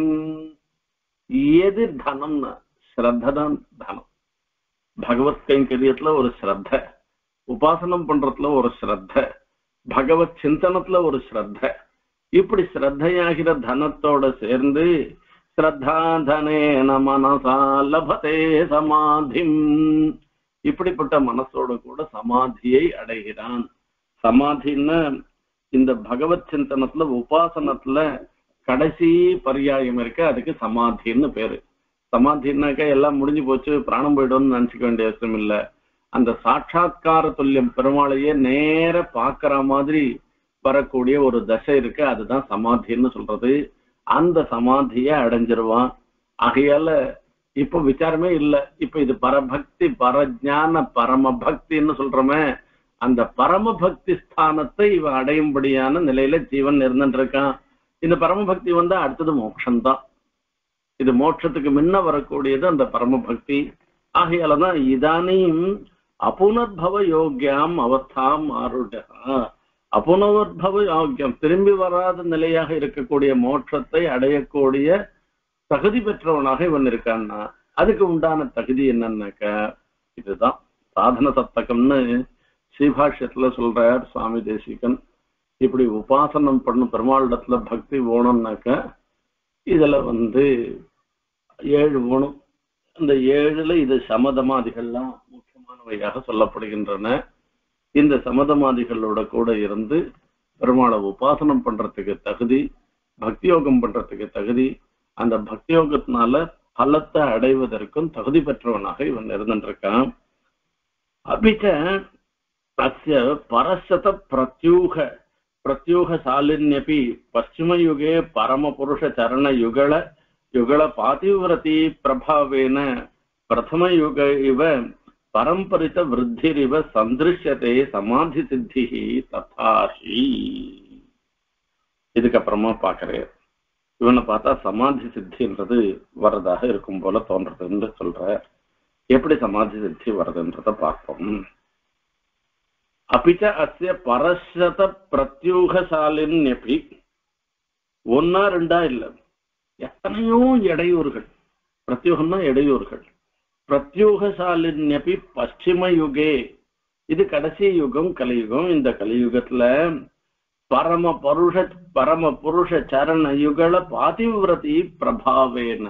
எது தனம்னா ஸ்ரத்ததான் தனம். பகவத் கைங்கரியத்துல ஒரு ஸ்ரத்த, உபாசனம் பண்றதுல ஒரு ஸ்ரத்த, பகவத் சிந்தனத்துல ஒரு ஸ்ரத்த, இப்படி ஸ்ரத்தையாகிற தனத்தோட சேர்ந்து ஸ்ரத்தாதனேன மனசா லபதே சமாதிம், இப்படிப்பட்ட மனசோட கூட சமாதியை அடைகிறான். சமாதின்னா இந்த பகவத் சிந்தனத்துல உபாசனத்துல கடைசி பரியாயம் இருக்கு, அதுக்கு சமாதின்னு பேரு. சமாதினாக்கா எல்லாம் முடிஞ்சு போச்சு பிராணம் போயிடும்னு நினைச்சுக்க வேண்டிய அவசியம் இல்ல. அந்த சாட்சா்கார துல்லியம் பெருமாளையே நேர பாக்குற மாதிரி வரக்கூடிய ஒரு தசை இருக்கு, அதுதான் சமாதின்னு சொல்றது. அந்த சமாதியை அடைஞ்சிருவான். ஆகையால இப்ப விசாரமே இல்ல. இப்ப இது பரபக்தி பரஜான பரம பக்தின்னு சொல்றோமே, அந்த பரமபக்தி ஸ்தானத்தை இவன் அடையும்படியான நிலையில ஜீவன் இருந்துட்டு இருக்கான். இந்த பரமபக்தி வந்தா அடுத்தது மோட்சம்தான். இது மோட்சத்துக்கு முன்ன வரக்கூடியது அந்த பரமபக்தி. ஆகையாலதான் இதானையும் அபுனர்பவ யோக்கியம் அவஸ்தாம் ஆருடா, அபுனர்பவ யோக்கியம் திரும்பி வராத நிலையாக இருக்கக்கூடிய மோட்சத்தை அடையக்கூடிய தகுதி பெற்றவனாக இவன் இருக்கான்னா அதுக்கு உண்டான தகுதி என்னன்னாக்க இதுதான் சாதன சப்தகம்னு ஸ்ரீபாஷ்யத்துல சொல்றார் சுவாமி தேசிகன். இப்படி உபாசனம் பண்ணும் பெருமாளிடத்துல பக்தி ஓணும்னாக்க இதுல வந்து ஏழு ஓணும். இந்த ஏழுல இது சமதமாதிகள்லாம் முக்கியமானவையாக சொல்லப்படுகின்றன. இந்த சமதமாதிகளோட கூட இருந்து பெருமாளை உபாசனம் பண்றதுக்கு தகுதி, பக்தி யோகம் பண்றதுக்கு தகுதி, அந்த பக்தி யோகத்தினால பலத்தை அடைவதற்கும் தகுதி பெற்றவனாக இவன் இருந்துருக்கான். அபிச்ச அஸ்ய பரசத பிரத்யூக பிரத்யூக சாலின்யபி பশ্চিமயுகே பரமபுருஷ சரண யுகள யுகள பாதிவிரதி பிரபாவேன பிரதமயுக இவ பரம்பரித விருத்திரிவ சந்திருஷ்யதே சமாதி சித்தி ததாஹி. இதுக்கப்புறமா பாக்குறேன் இவனை பார்த்தா சமாதி சித்தின்றது வரதாக இருக்கும் போல தோன்றதுன்னு சொல்ற. எப்படி சமாதி சித்தி வருதுன்றத பார்ப்போம். அபிச்ச அஸ்ய பரசத பிரத்யூகசாலின்யபி, ஒன்னா ரெண்டா இல்ல, எத்தனையோ இடையூறுகள். பிரத்யூகம்னா இடையூறுகள். பிரத்யூகசாலின்யபி பশ্চিம யுகே, இது கடைசி யுகம் கலியுகம். இந்த கலியுகத்துல பரம பருஷ பரம புருஷ சரண யுகள பாதிவிரதி பிரபாவேன,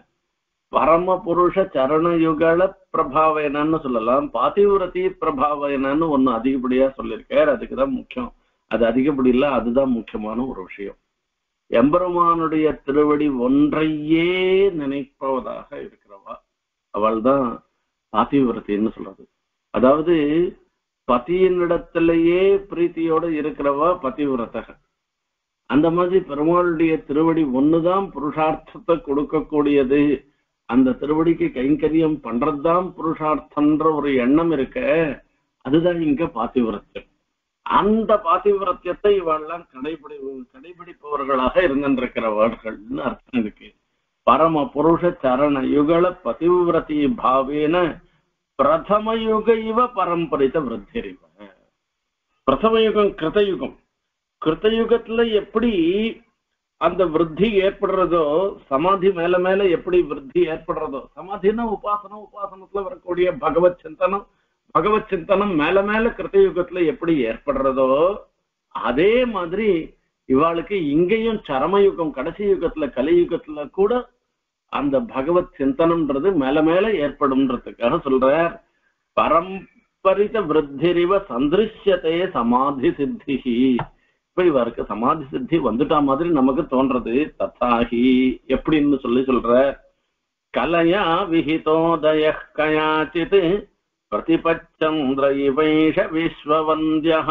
பரம புருஷ சரண யுகள பிரபாவேனன்னு சொல்லலாம், பாதிவிரதி பிரபாவேனன்னு ஒண்ணு அதிகப்படியா சொல்லியிருக்கார். அதுக்குதான் முக்கியம். அது அதிகப்படி இல்ல, அதுதான் முக்கியமான ஒரு விஷயம். எம்பெருமானுடைய திருவடி ஒன்றையே நினைப்பவதாக இருக்கிறவா அவள் தான் பாதிவிரத்தின்னு சொல்றது. அதாவது பதியினிடத்திலேயே பிரீத்தியோட இருக்கிறவா பதிவிரதகன். அந்த மாதிரி பெருமாளுடைய திருவடி ஒண்ணுதான் புருஷார்த்தத்தை கொடுக்கக்கூடியது. அந்த திருவடிக்கு கைங்கரியம் பண்றதுதான் புருஷார்த்தன்ற ஒரு எண்ணம் இருக்க, அதுதான் இங்க பாதிவிரத்தியம். அந்த பாதிவிரத்தியத்தை இவெல்லாம் கடைபிடி கடைபிடிப்பவர்களாக இருந்திருக்கிறவர்கள்னு அர்த்தம் இருக்கு. பரம புருஷ சரண யுகள பதிவிரதி பாவேன பிரதம யுக இவ பரம்பரித்த விருத்திரிவ. பிரதம யுகம் கிருதயுகம். கிருத்தயுகத்துல எப்படி அந்த விருத்தி ஏற்படுறதோ, சமாதி மேல மேல எப்படி விருத்தி ஏற்படுறதோ, சமாதினா உபாசனம், உபாசனத்துல வரக்கூடிய பகவத் சிந்தனம், பகவத் சிந்தனம் மேல மேல கிருத்தயுகத்துல எப்படி ஏற்படுறதோ அதே மாதிரி இவாளுக்கு இங்கேயும் சரமயுகம் கடைசி யுகத்துல கலியுகத்துல கூட அந்த பகவத் சிந்தனம்ன்றது மேல மேல ஏற்படும்ன்றதுக்காக சொல்றார். பரம்பரித விருத்திரிவ சந்திருஷ்யத்தே சமாதி சித்தி. இப்ப இவருக்கு சமாதி சித்தி வந்துட்டா மாதிரி நமக்கு தோன்றது. ததாகி எப்படின்னு சொல்லி சொல்ற. கலையா விஹிதோதய கயாச்சித் பிரதிபச்சந்திர இவைஷ விஸ்வவந்தியா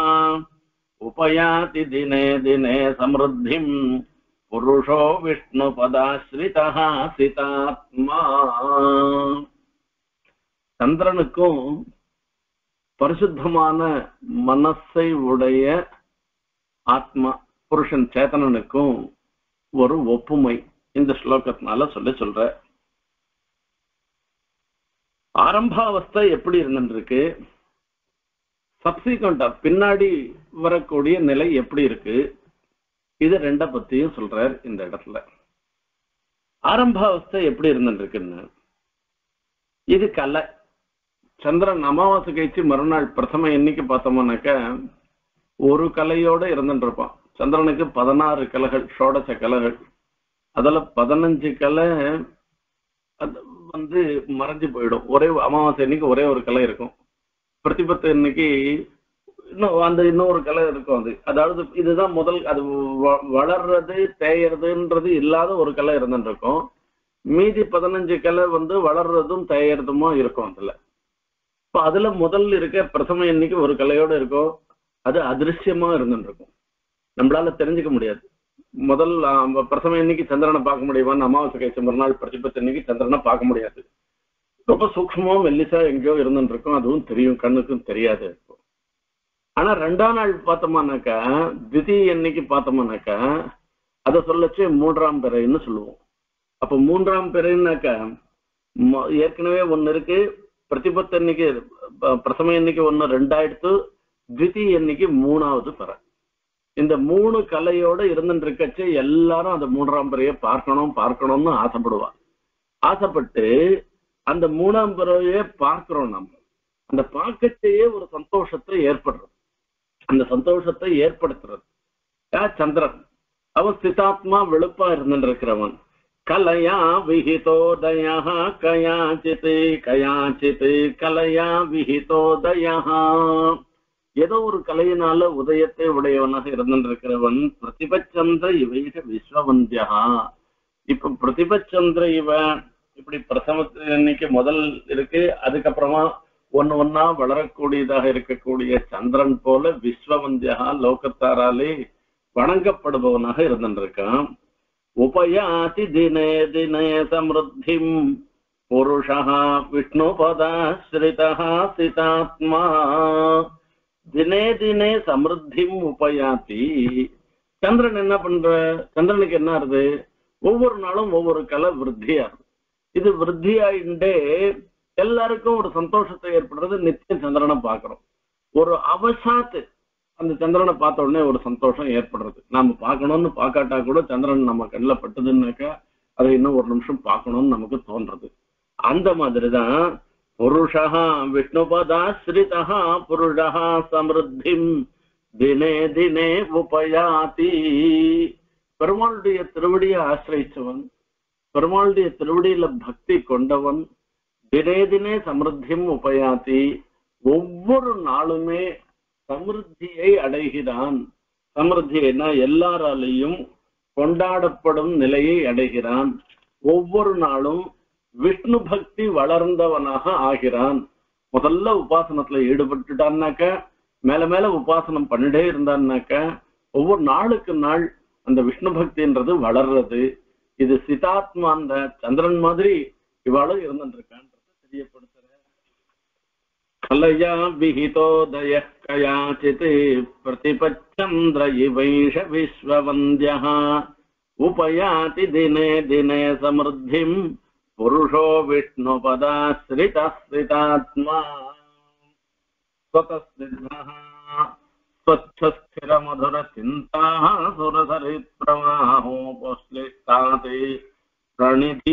உபயாதி தினே தினே சமிருத்திம் புருஷோ விஷ்ணு பதாஸ்ரிதா சிதாத்மா. சந்திரனுக்கும் பரிசுத்தமான மனசை உடைய ஆத்மா புருஷன் சேத்தனனுக்கும் ஒரு ஒப்புமை இந்த ஸ்லோகத்தினால சொல்லி சொல்ற. ஆரம்பாவஸ்தை எப்படி இருந்துருக்கு, சப்சிக்வெண்டா பின்னாடி வரக்கூடிய நிலை எப்படி இருக்கு, இது ரெண்ட பத்தியும் சொல்றார் இந்த இடத்துல. ஆரம்பாவஸ்தை எப்படி இருந்துருக்குன்னு, இது கலை. சந்திரன் அமாவாசை கழிச்சு மறுநாள் பிரதம எண்ணிக்கை பார்த்தோம்னாக்க ஒரு கலையோட இருந்துட்டு இருப்பான். சந்திரனுக்கு பதினாறு கலைகள், ஷோடச கலைகள். அதுல பதினஞ்சு கலை வந்து மறைஞ்சு போயிடும். ஒரே அமாவாசை இன்னைக்கு ஒரே ஒரு கலை இருக்கும். பிரதிபத்த இன்னைக்கு இன்னும் அந்த இன்னொரு கலை இருக்கும். அது அதாவது இதுதான் முதல், அது வளர்றது தேயறதுன்றது இல்லாத ஒரு கலை இருந்துட்டு இருக்கும். மீதி பதினஞ்சு கலை வந்து வளர்றதும் தேயறதுமா இருக்கும். அதுல இப்ப அதுல முதல் இருக்க பிரதம எண்ணிக்கை ஒரு கலையோட இருக்கும். அது அதிருஷ்யமா இருந்துட்டு இருக்கும், நம்மளால தெரிஞ்சுக்க முடியாது. முதல் பிரதம எண்ணிக்கை சந்திரனை பார்க்க முடியுமான்னு அமாவாசை கழிச்ச மறுநாள் பிரதிபத்த எண்ணிக்கை சந்திரனை பார்க்க முடியாது. ரொம்ப சூக்ஷ்மமா மெல்லிசா எங்கேயோ இருந்துட்டு இருக்கும், அதுவும் தெரியும், கண்ணுக்கும் தெரியாது இருக்கும். ஆனா ரெண்டாம் நாள் பார்த்தோம்னாக்கா, திதிய எண்ணிக்கை பார்த்தோம்னாக்கா அதை சொல்லச்சு மூன்றாம் பிறைன்னு சொல்லுவோம். அப்ப மூன்றாம் பிறைன்னாக்கா ஏற்கனவே ஒன்னு இருக்கு, பிரதிபத்த எண்ணிக்கை பிரதம எண்ணிக்கை ஒன்னு ரெண்டாயிரத்து, திதிய எண்ணிக்கை மூணாவது பிறை. இந்த மூணு கலையோட இருந்துட்டு இருக்கச்சு எல்லாரும் அந்த மூன்றாம் பிறையை பார்க்கணும் பார்க்கணும்னு ஆசைப்படுவா. ஆசைப்பட்டு அந்த மூணாம் பிறையை பார்க்கிறோம். நம்ம அந்த பார்க்கச்சேயே ஒரு சந்தோஷத்தை ஏற்படுறது. அந்த சந்தோஷத்தை ஏற்படுத்துறது சந்திரன். அவன் சிதாத்மா வெளுப்பா இருந்துட்டு இருக்கிறவன். கலையா விஹிதோதயா கயாச்சித் கயாச்சித் கலையா விஹிதோதயா, ஏதோ ஒரு கலையினால உதயத்தை உடையவனாக இருந்துட்டு இருக்கிறவன். பிரதிபச்சந்திர இவைக விஸ்வவந்தியா. இப்ப பிரதிபச்சந்திர இவ இப்படி பிரசவ இன்னைக்கு முதல் இருக்கு, அதுக்கப்புறமா ஒன்னு ஒன்னா வளரக்கூடியதாக இருக்கக்கூடிய சந்திரன் போல விஸ்வவந்தியா லோகத்தாராலே வணங்கப்படுபவனாக இருந்துருக்கான். உபயாதி தினே தினே சமிருத்திம் புருஷா விஷ்ணுபதாஸ்ரிதா சிதாத்மா. தினே தினே சமிருத்திம் உபயாதி. சந்திரன் என்ன பண்ற, சந்திரனுக்கு என்ன ஆகுது, ஒவ்வொரு நாளும் ஒவ்வொரு கலை விருத்தியா இருக்கு. இது விருத்தியாயிண்டே எல்லாருக்கும் ஒரு சந்தோஷத்தை ஏற்படுறது. நித்தியம் சந்திரனை பார்க்கிறோம், ஒரு அவசாத்து அந்த சந்திரனை பார்த்த உடனே ஒரு சந்தோஷம் ஏற்படுறது. நாம பார்க்கணும்னு பார்க்காட்டா கூட சந்திரன் நம்ம கண்ணில் பட்டுதுன்னாக்கா அதை இன்னும் ஒரு நிமிஷம் பார்க்கணும்னு நமக்கு தோன்றது. அந்த மாதிரிதான் புருஷா விஷ்ணுபதாஸ்ரிதா புருஷா சமிருத்திம் தினே தினே உபயாதி. பெருமாளுடைய திருவடியை ஆசிரிச்சவன், பெருமாளுடைய திருவடியில பக்தி கொண்டவன் தினே தினே சமிருத்தியும் உபயாதி, ஒவ்வொரு நாளுமே சமிருத்தியை அடைகிறான். சமிருத்தினா எல்லாராலையும் கொண்டாடப்படும் நிலையை அடைகிறான். ஒவ்வொரு நாளும் விஷ்ணு பக்தி வளர்ந்தவனாக ஆகிறான். முதல்ல உபாசனத்துல ஈடுபட்டுட்டான்னாக்க, மேல மேல உபாசனம் பண்ணிட்டே இருந்தான்னாக்க ஒவ்வொரு நாளுக்கு நாள் அந்த விஷ்ணு பக்தின்றது வளர்றது. இது சிதாத்மா அந்த சந்திரன் மாதிரி இவாளும் இருந்துருக்கான்றத தெரியப்படுத்துற. கலையா விஹிதோதய கயாச்சித் பிரதிபச்சந்திர இவைஷ விஸ்வவந்தியா உபயாதி தினே தினே சமிருத்திம் புருஷோ விஷ்ணுபதாஸ்ரிதாத்மா. ஸ்வதஸ்னிக்தः ஸ்வச்சஸ்திர மதுர சிந்தாः சுரசரித் பிரவாஹோபஸ்லிஷ்டாதி பிரணிதி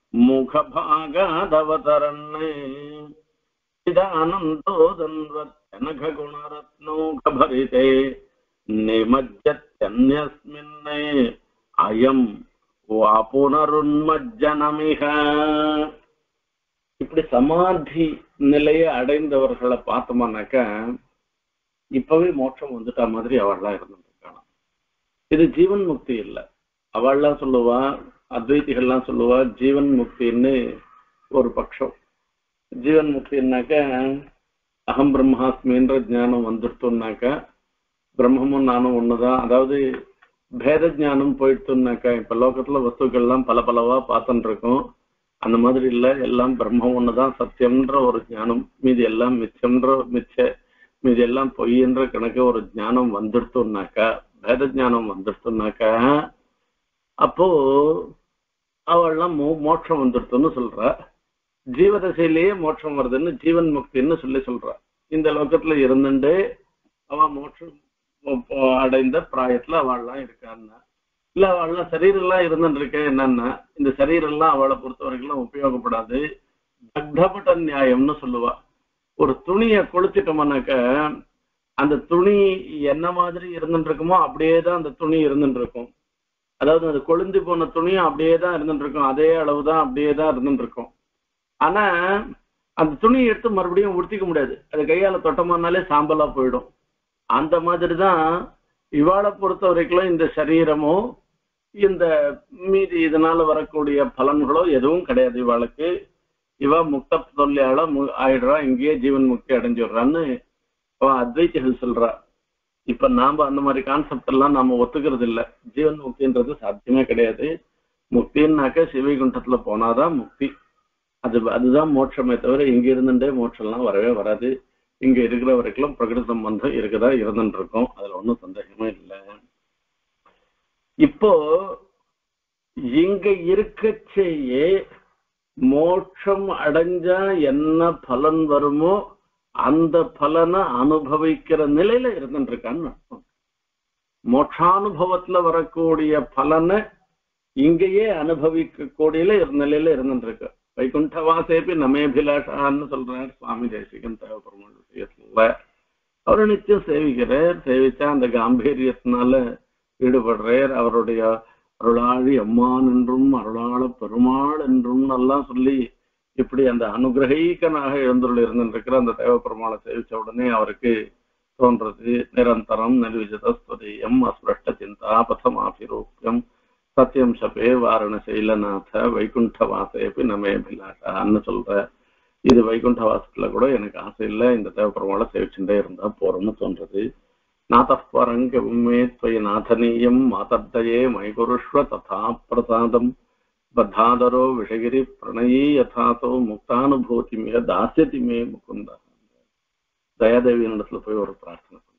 முகபாகாதவதரன்னே இதானந்தோ தன்வத்யனகுணரத்னோகபரிதே நிமஜ்ஜத்யன்யஸ்மின்னே அயம் வாபுனருன்மஜ்ஜனமிஹ. இப்படி சமாதி நிலையை அடைந்தவர்களை பார்த்தோம்னாக்கா இப்பவே மோட்சம் வந்துட்டா மாதிரி அவள்லாம் இருந்துருக்கானா. இது ஜீவன் முக்தி இல்லை. அவள்லாம் சொல்லுவா, அத்வைதிகள்லாம் சொல்லுவா ஜீவன் முக்தின்னு ஒரு பட்சம். ஜீவன் முக்தின்னாக்க அகம் பிரம்மாஸ்மின்ற ஞானம் வந்துட்டோம்னாக்கா பிரம்மமும் நானும் ஒண்ணுதான். அதாவது பேத ஜானம் போயிடுச்சுன்னாக்கா இப்ப லோகத்துல வஸ்துக்கள்லாம் பல பலவா பார்த்துட்டு இருக்கோம். அந்த மாதிரி இல்ல, எல்லாம் பிரம்மம் ஒண்ணுதான் சத்தியம்ன்ற ஒரு ஞானம், மீதி எல்லாம் மிச்சம்ன்ற மிச்ச மீதி எல்லாம் பொய்ன்ற கணக்கு ஒரு ஞானம் வந்துடுத்தோம்னாக்கா, பேத ஜானம் வந்துடுத்தோம்னாக்கா அப்போ அவள்லாம் மோ மோட்சம் வந்துடுத்தோன்னு சொல்றா. ஜீவதசையிலேயே மோட்சம் வருதுன்னு ஜீவன் முக்தின்னு சொல்லி சொல்றா. இந்த லோகத்துல இருந்துட்டு அவ மோட்சம் அடைந்த பிராயத்துல அவள்லாம் இருக்கான்னா இல்ல அவள்லாம் சரீரம் எல்லாம் இருந்துட்டு இருக்க என்னன்னா இந்த சரீரம் எல்லாம் அவளை பொறுத்த வரைக்கும் உபயோகப்படாது. தக்தபட்ட நியாயம்னு சொல்லுவா. ஒரு துணியை கொளுத்திட்டோம்னாக்க அந்த துணி என்ன மாதிரி இருந்துட்டு இருக்குமோ அப்படியேதான் அந்த துணி இருந்துட்டு இருக்கும். அதாவது அது கொழுந்து போன துணியும் அப்படியேதான் இருந்துட்டு இருக்கும், அதே அளவுதான் அப்படியேதான் இருந்துட்டு இருக்கும். ஆனா அந்த துணியை எடுத்து மறுபடியும் உடுத்திக்க முடியாது, அது கையால தொட்டமானாலே சாம்பலா போயிடும். அந்த மாதிரிதான் இவாளை பொறுத்த வரைக்கும் இந்த சரீரமோ இந்த மீதி இதனால வரக்கூடிய பலன்களோ எதுவும் கிடையாது இவாளுக்கு. இவ முக்த தொல்லையால ஆயிடுறா, இங்கேயே ஜீவன் முக்தி அடைஞ்சிடுறான்னு அவன் அத்வைத்திகள் சொல்றா. இப்ப நாம அந்த மாதிரி கான்செப்ட் எல்லாம் நாம ஒத்துக்கிறது இல்லை. ஜீவன் முக்தின்றது சாத்தியமே கிடையாது. முக்தின்னாக்க சிவகுண்டத்துல போனாதான் முக்தி, அது அதுதான் மோட்சமே தவிர இங்க இருந்துட்டே மோட்சம் எல்லாம் வரவே வராது. இங்க இருக்கிற வரைக்கும் பிரகிருதி சம்பந்தம் இருக்குதா இருந்துட்டு இருக்கோம், அதுல ஒன்றும் சந்தேகமே இல்லை. இப்போ இங்க இருக்கச்சேயே மோட்சம் அடைஞ்சா என்ன பலன் வருமோ அந்த பலனை அனுபவிக்கிற நிலையில இருந்துட்டு இருக்கான்னு அர்த்தம். மோட்சானுபவத்துல வரக்கூடிய பலனை இங்கேயே அனுபவிக்க கூடிய நிலையில இருந்துட்டு இருக்கு. வைகுண்டவாசேபி நமேபிலாஷான்னு சொல்றார் சுவாமி தேசிகன் தேவபெருமாள் விஷயத்துல. அவரை நிச்சயம் சேவிக்கிறார், சேவிச்சா அந்த காம்பீரியத்தினால ஈடுபடுறார். அவருடைய அருளாழி அம்மான் என்றும் அருளாள பெருமாள் என்றும் எல்லாம் சொல்லி இப்படி அந்த அனுகிரகீகனாக எழுந்துள்ள இருந்திருக்கிற அந்த தேவபெருமாளை சேவிச்ச உடனே அவருக்கு தோன்றது நிரந்தரம் நல்விஜதஸ்வதீயம் அஸ்பிருஷ்ட சிந்தா பதமாபிரூபியம் சத்தியம் சபே வாரணசைலநாத வைகுண்டவாசேபி நமேபிலாஷான்னு சொல்ற. இது வைகுண்டவாசத்துல கூட எனக்கு ஆசை இல்லை, இந்த தேவபெருமாளை சேவிச்சுட்டே இருந்தா போறோம்னு தோன்றது. நாதப்பரங்கமே துவய நாதனீயம் மாதர்தயே மைகுருஷ்வ ததா பிரசாதம் பத்தாதரோ விஷகிரி பிரணயி யதாதோ முக்தானுபூதி மிக தாசியதி மே முகுந்தா. தயாதேவியின் இடத்துல போய் ஒரு பிரார்த்தனை பண்ற.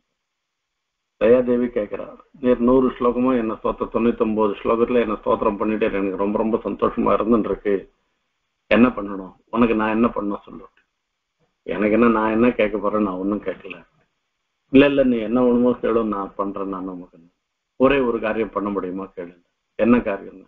தயாதேவி கேட்கிறார், நீர் நூறு ஸ்லோகமும் என்ன ஸ்தோத்திரம் தொண்ணூத்தி ஒன்பது ஸ்லோகத்துல என்ன ஸ்தோத்திரம் பண்ணிட்டு எனக்கு ரொம்ப ரொம்ப சந்தோஷமா இருந்துட்டு இருக்கு, என்ன பண்ணணும், உனக்கு நான் என்ன பண்ண சொல்லு. எனக்கு என்ன, நான் என்ன கேட்க போறேன், நான் ஒன்னும் கேட்கல. இல்ல இல்ல நீ என்ன ஒண்ணுமோ கேளு, நான் பண்றேன். நான் நமக்கு ஒரே ஒரு காரியம் பண்ண முடியுமா கேளு. என்ன காரியம்?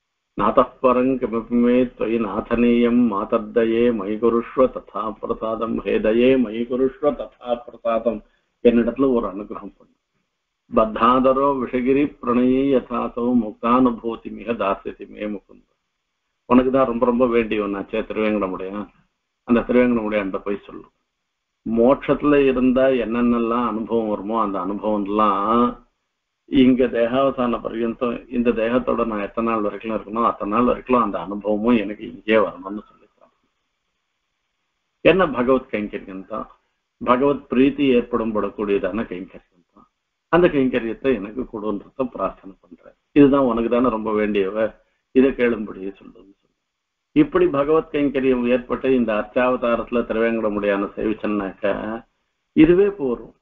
நாதப்பரங்கமே துவயி நாதனீயம் மாதர்தயே மைகுருஷ்வ ததா பிரசாதம் ஹேதயே மைகுருஷ்வ ததா பிரசாதம். என்னிடத்துல ஒரு அனுகிரகம் பண்ணு. பத்தாதரோ விஷகிரி பிரணயி யதாதோ முக்தானுபூதி மிக தாசியதி மே முகுந்த. உனக்குதான் ரொம்ப ரொம்ப வேண்டியவனாச்சே திருவேங்கடமுடைய, அந்த திருவேங்கடமுடைய அந்த போய் சொல்லு. மோட்சத்துல இருந்தா என்னென்னலாம் அனுபவம் வருமோ அந்த அனுபவம் எல்லாம் இங்க தேகாவசான பர்யந்தம் இந்த தேகத்தோட நான் எத்தனை நாள் வரைக்கும் இருக்கணும் அத்தனை நாள் வரைக்கும் அந்த அனுபவமும் எனக்கு இங்கே வரணும்னு சொல்லித்தான். என்ன பகவத் கைங்கரியம் தான், பகவத் பிரீத்தி ஏற்படும் படக்கூடியதான கைங்கரியம் தான். அந்த கைங்கரியத்தை எனக்கு கொடுன்றத பிரார்த்தனை பண்றேன். இதுதான் உனக்கு தானே ரொம்ப வேண்டியவ, இதை கேளும்படியே சொல்லுன்னு சொல்லு. இப்படி பகவத் கைங்கரியம் ஏற்பட்டு இந்த அர்ச்சாவதாரத்துல திருவேங்கடமுடியான சேவிச்சன்னாக்க இதுவே போரும்.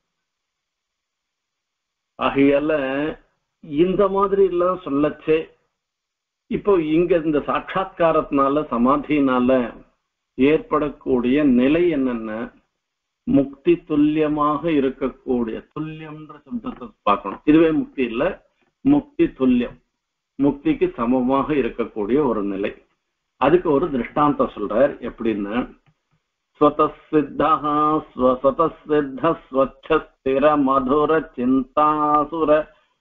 ஆகையால இந்த மாதிரி எல்லாம் சொல்லச்சே இப்போ இங்க இந்த சாட்சா்காரத்தினால சமாதியினால ஏற்படக்கூடிய நிலை என்னன்னா முக்தி துல்லியமாக இருக்கக்கூடிய, துல்லியம்ன்ற சப்தத்தை பார்க்கணும். இதுவே முக்தி இல்ல, முக்தி துல்லியம், முக்திக்கு சமமாக இருக்கக்கூடிய ஒரு நிலை. அதுக்கு ஒரு திருஷ்டாந்தம் சொல்றார். எப்படின்னா ஸ்வதசித்தஹ ஸ்வசதசித்த ஸ்வச்சஸ்திர மதுர சிந்தாசுர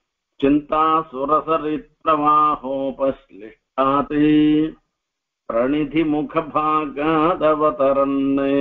சிந்தாசுரசரித்ரவாஹோபஸ்லிஷ்டாதி பிரணிதி முகபாகாதவதரன்னே.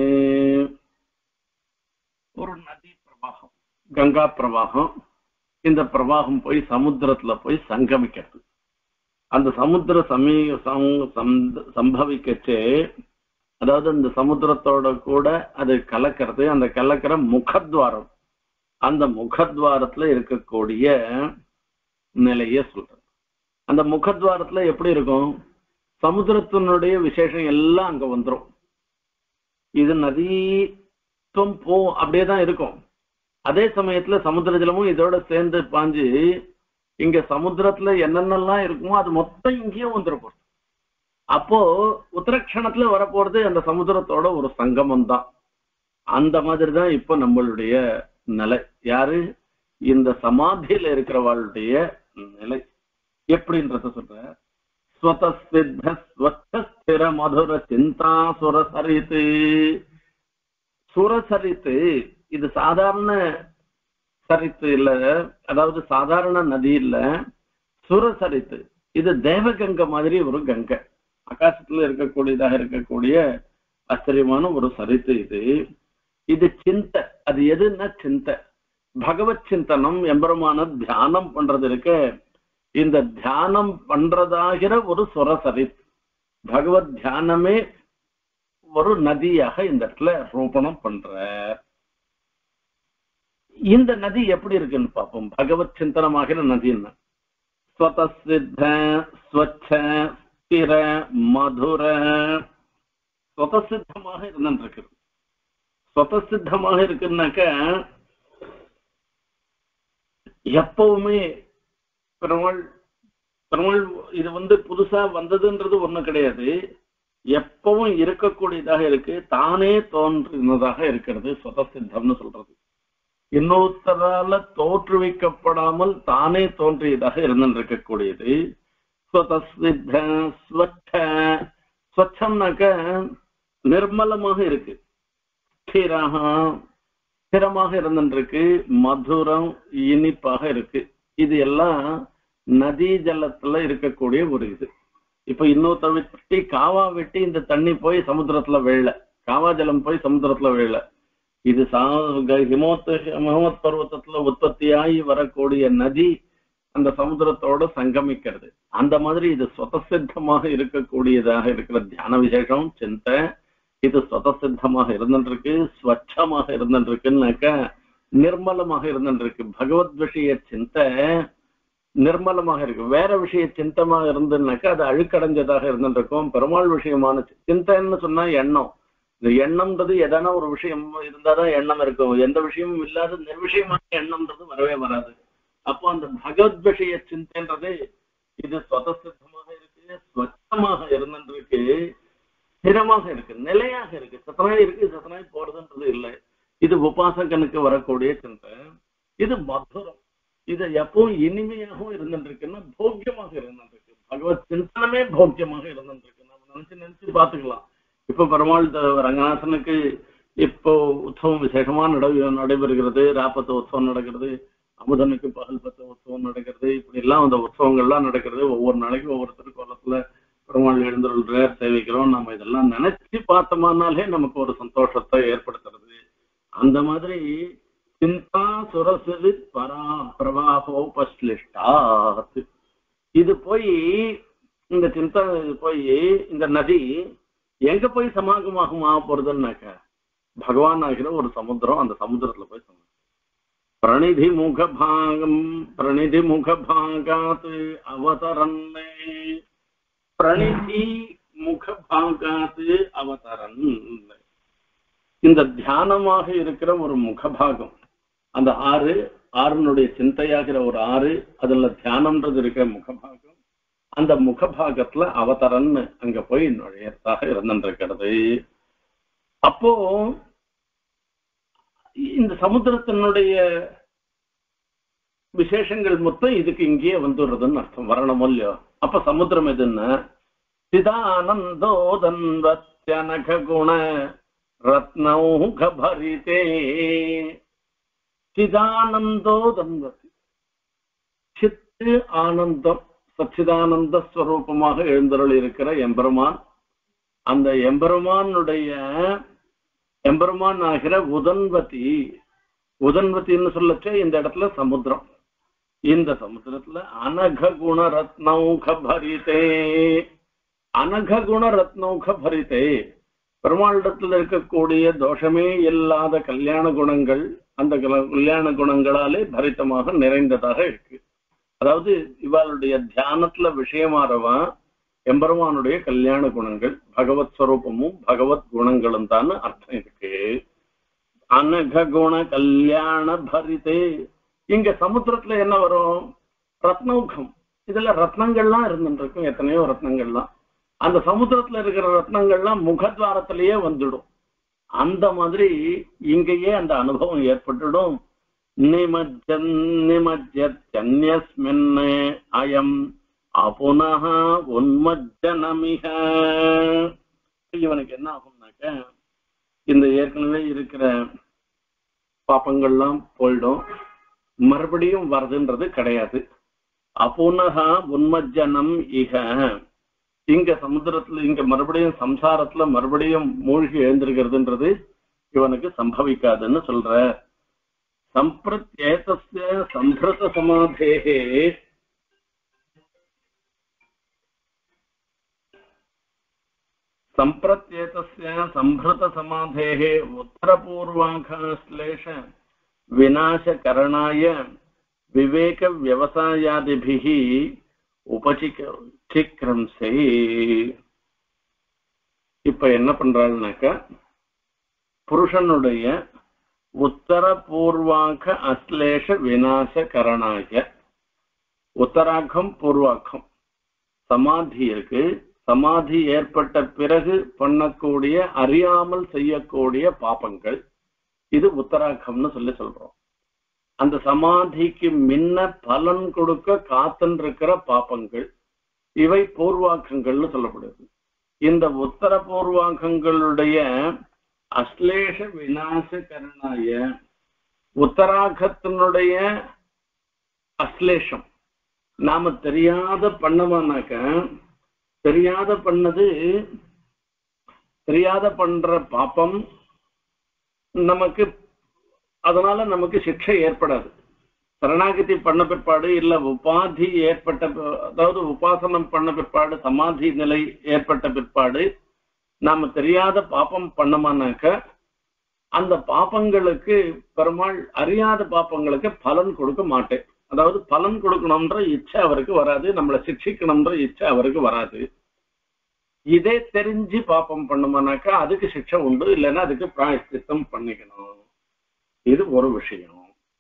ஒரு நதி பிரவாகம், கங்கா பிரவாகம். இந்த பிரவாகம் போய் சமுத்திரத்துல போய் சங்கமிக்கிறது. அந்த சமுத்திர சமீ சம்பவிக்கச்சே, அதாவது அந்த சமுத்திரத்தோட கூட அது கலக்கிறது. அந்த கலக்கிற முகத்வாரம், அந்த முகத்வாரத்துல இருக்கக்கூடிய நிலைய சொல்றது. அந்த முகத்வாரத்துல எப்படி இருக்கும், சமுத்திரத்தினுடைய விசேஷம் எல்லாம் அங்க வந்துடும். இது நதித்துவம் போ அப்படியேதான் இருக்கும். அதே சமயத்துல சமுத்திர ஜலமும் இதோட சேர்ந்து பாஞ்சு இங்க சமுத்திரத்துல என்னென்னலாம் இருக்குமோ அது மொத்தம் இங்கேயும் வந்துருக்கும். அப்போ உத்தரக்ஷணத்துல வரப்போறது அந்த சமுத்திரத்தோட ஒரு சங்கமம் தான். அந்த மாதிரிதான் இப்ப நம்மளுடைய நிலை. யாரு? இந்த சமாதியில இருக்கிறவாளுடைய நிலை எப்படின்றத சொல்ற. ஸ்வதசித்த ஸ்வச்சஸ்திர மதுர சிந்தா சுரசரித்து. சுரசரித்து இது சாதாரண சரித்து இல்ல, அதாவது சாதாரண நதி இல்ல, சுரசரித்து. இது தேவகங்கை மாதிரி ஒரு கங்கை, ஆகாசத்துல இருக்கக்கூடியதாக இருக்கக்கூடிய ஆச்சரியமான ஒரு சரித்து இது. இது சிந்தை. அது எதுன்னா சிந்தை, பகவத் சிந்தனம், எம்பெருமான தியானம் பண்றது இருக்க. இந்த தியானம் பண்றதாகிற ஒரு சுரசரித், பகவத் தியானமே ஒரு நதியாக இந்த இடத்துல ரூபணம் பண்ற. இந்த நதி எப்படி இருக்குன்னு பார்ப்போம். பகவத் சிந்தனமாகிற நதின்னு ஸ்வதசித்த ஸ்வச்ச ஸ்திர மதுர. ஸ்வதசித்தமாக இருந்துருக்கு. ஸ்வதசித்தமாக இருக்குன்னாக்க எப்பவுமே பெருமாள் பெருமாள் இது வந்து புதுசா வந்ததுன்றது ஒண்ணு கிடையாது. எப்பவும் இருக்கக்கூடியதாக இருக்கு, தானே தோன்றினதாக இருக்கிறது ஸ்வதசித்தம்னு சொல்றது. இன்னொருத்தரால தோற்றுவிக்கப்படாமல் தானே தோன்றியதாக இருந்திருக்கக்கூடியது ஸ்வதசித்த. ஸ்வச்ச, ஸ்வச்சம்னாக்க நிர்மலமாக இருக்கு, ஸ்திரஹ ஸ்திரமாக இருந்திருக்கு, மதுரம் இனிப்பாக இருக்கு. இது எல்லாம் நதி ஜலத்துல இருக்கக்கூடிய ஒரு இது. இப்ப இன்னொருத்த வெட்டி காவா வெட்டி இந்த தண்ணி போய் சமுத்திரத்துல விழல, காவா ஜலம் போய் சமுத்திரத்துல விழல. இது ஹிமோத் ஹிமவத் பர்வத்தத்துல உற்பத்தியாகி வரக்கூடிய நதி அந்த சமுத்திரத்தோட சங்கமிக்கிறது. அந்த மாதிரி இது ஸ்வதசித்தமாக இருக்கக்கூடியதாக இருக்கிற தியான விசேஷம் சிந்தை. இது ஸ்வதசித்தமாக இருந்துருக்கு, ஸ்வச்சமாக இருந்துருக்குன்னாக்க நிர்மலமாக இருந்துருக்கு. பகவத் விஷய சிந்தை நிர்மலமாக இருக்கு. வேற விஷய சிந்தமாக இருந்துன்னாக்கா அது அழுக்கடைஞ்சதாக இருந்துருக்கும். பெருமாள் விஷயமான சிந்தைன்னு சொன்னா எண்ணம். இந்த எண்ணம்ன்றது எதான ஒரு விஷயம் இருந்தாதான் எண்ணம் இருக்கும். எந்த விஷயமும் இல்லாத நிர்விஷயமான எண்ணம்ன்றது வரவே வராது. அப்போ அந்த பகவத் விஷய சிந்தைன்றது இது ஸ்வதசித்தமாக இருக்கு, ஸ்வச்சமாக இருந்துருக்கு, ஸ்திரமாக இருக்கு, நிலையாக இருக்கு. சத்தனாய் இருக்கு, சத்தனாய் போறதுன்றது இல்லை. இது உபாசகனுக்கு வரக்கூடிய சிந்தை. இது மதுரம். இது எப்பவும் இனிமையாகவும் இருந்துருக்குன்னா போக்கியமாக இருந்துருக்கு. பகவத் சிந்தனமே போக்கியமாக இருந்துருக்கு. நம்ம நினைச்சு நினைச்சு பாத்துக்கலாம். இப்ப பெருமாள் ரங்கநாதனுக்கு இப்போ உற்சவம் விசேஷமா நட நடைபெறுகிறது. ராப்பத்து உற்சவம் நடக்கிறது, அமுதனுக்கு பகல் பத்து உற்சவம் நடக்கிறது. இப்படி எல்லாம் அந்த உற்சவங்கள்லாம் நடக்கிறது. ஒவ்வொரு நாளைக்கும் ஒவ்வொரு திருக்கோலத்துல பெருமாள் எழுந்துள்ள சேவிக்கிறோம். நம்ம இதெல்லாம் நினைச்சு பார்த்தோம்னாலே நமக்கு ஒரு சந்தோஷத்தை ஏற்படுத்துறது. அந்த மாதிரி சிந்தா சுரசரி பரா பிரவாகோபஸ்லிஷ்டா. இது போய் இந்த சிந்தா போய் இந்த நதி எங்க போய் சமாகமாகும் ஆக போறதுன்னாக்க பகவான் ஆகிற ஒரு சமுத்திரம், அந்த சமுத்திரத்துல போய் சமாகம். பிரணிதி முகபாகம் பிரணிதி முகபாகாத் அவதரன். பிரணிதி முகபாகாத் அவதரன். இந்த தியானமாக இருக்கிற ஒரு முகபாகம், அந்த ஆறு ஆறுனுடைய சிந்தையாகிற ஒரு ஆறு, அதுல தியானம்ன்றது இருக்கிற முகபாகம். அந்த முகபாகத்துல அவதரன் அங்க போய் நுழையத்தாக இருந்திருக்கிறது. அப்போ இந்த சமுத்திரத்தினுடைய விசேஷங்கள் மொத்தம் இதுக்கு இங்கேயே வந்துடுறதுன்னு அர்த்தம். வரணும் இல்லையோ? அப்ப சமுத்திரம் எதுன்னா சிதானந்தோதன்வத்யனக குண ரத்னௌக பரிதே. சிதானந்தோதன்வதி, சித்து ஆனந்தம், சச்சிதானந்த ஸ்வரூபமாக எழுந்தருள் இருக்கிற எம்பெருமான். அந்த எம்பெருமானுடைய எம்பெருமான் ஆகிற உதன்வதி. உதன்வத்தின்னு சொல்லச்சே இந்த இடத்துல சமுத்திரம். இந்த சமுத்திரத்துல அனக குண ரத்னௌக பரிதே. அனக குண ரத்னௌக பரிதே. பெருமாளிடத்துல இருக்கக்கூடிய தோஷமே இல்லாத கல்யாண குணங்கள், அந்த கல்யாண குணங்களாலே பரிதமாக நிறைந்ததாக இருக்கு. அதாவது இவளுடைய தியானத்துல விஷயமாறவா எம்பெருமானுடைய கல்யாண குணங்கள், பகவத் ஸ்வரூபமும் பகவத் குணங்களும் தான் அர்த்தம் இருக்கு. அனக குண கல்யாண பரிதே. இங்க சமுத்திரத்துல என்ன வரும்? ரத்னௌகம். இதுல ரத்னங்கள்லாம் இருந்துருக்கும், எத்தனையோ ரத்னங்கள்லாம். அந்த சமுத்திரத்துல இருக்கிற ரத்னங்கள்லாம் முகத்வாரத்திலேயே வந்துடும். அந்த மாதிரி இங்கேயே அந்த அனுபவம் ஏற்பட்டுடும். நிமஜ்ஜன் நிமஜ்ஜன்யஸ்மின் அயம் அபுனஹ உன்மஜ்ஜனமிஹ. இவனுக்கு என்ன ஆகும்னாக்க இந்த ஏற்கனவே இருக்கிற பாப்பங்கள்லாம் போயிடும், மறுபடியும் வருதுன்றது கிடையாது. அபுனஹா உன்மஜ்ஜனம் இஹ, இங்க சமுத்திரத்துல இங்க மறுபடியும் சம்சாரத்துல மறுபடியும் மூழ்கி எழுந்திருக்கிறதுன்றது இவனுக்கு சம்பவிக்காதுன்னு சொல்ற. சம்பிரத்யேதஸ்ய சம்பிரத சமாதேஹே சம்பிரத்யேதஸ்ய சம்பிரத சமாதேஹே உத்தரபூர்வாங்காஸ்லேஷ விநாசகரணாய விவேக விவசாயாதிபிஹி உபசிக்ரம்சே. இப்ப என்ன பண்றாள்னாக்கா, புருஷனுடைய உத்தர பூர்வாங்க அஸ்லேஷ விநாசகரணாய, உத்தராக்கம் பூர்வாக்கம் சமாதி இருக்கு, சமாதி ஏற்பட்ட பிறகு பண்ணக்கூடிய அறியாமல் செய்யக்கூடிய பாபங்கள், இது உத்தராக்கம்னு சொல்லி சொல்றோம். அந்த சமாதிக்கு முன்ன பலன் கொடுக்க காத்துன்னு இருக்கிற பாப்பங்கள், இவை பூர்வாக்கங்கள்னு சொல்லப்படுது. இந்த உத்தர பூர்வாக்கங்களுடைய அஸ்லேஷ விநாசகரணாய, உத்தராகத்தினுடைய அஸ்லேஷம் நாம தெரியாத பண்ணமானாக்க, தெரியாத பண்ணது தெரியாத பண்ற பாப்பம் நமக்கு, அதனால நமக்கு சிக்ஷை ஏற்படாது. சரணாகதி பண்ண பிற்பாடு இல்ல உபாதி ஏற்பட்ட, அதாவது உபாசனம் பண்ண பிற்பாடு சமாதி நிலை ஏற்பட்ட பிற்பாடு நாம தெரியாத பாப்பம் பண்ணமானாக்க அந்த பாப்பங்களுக்கு பெருமாள் அறியாத பாப்பங்களுக்கு பலன் கொடுக்க மாட்டேன். அதாவது பலன் கொடுக்கணும்ன்ற இச்சை அவருக்கு வராது, நம்மளை சிக்ஷிக்கணும்ன்ற இச்சை அவருக்கு வராது. இதே தெரிஞ்சு பாப்பம் பண்ணுமானாக்கா அதுக்கு சிக்ஷை உண்டு, இல்லைன்னா அதுக்கு பிராயஷ்சித்தம் பண்ணிக்கணும். இது ஒரு விஷயம்.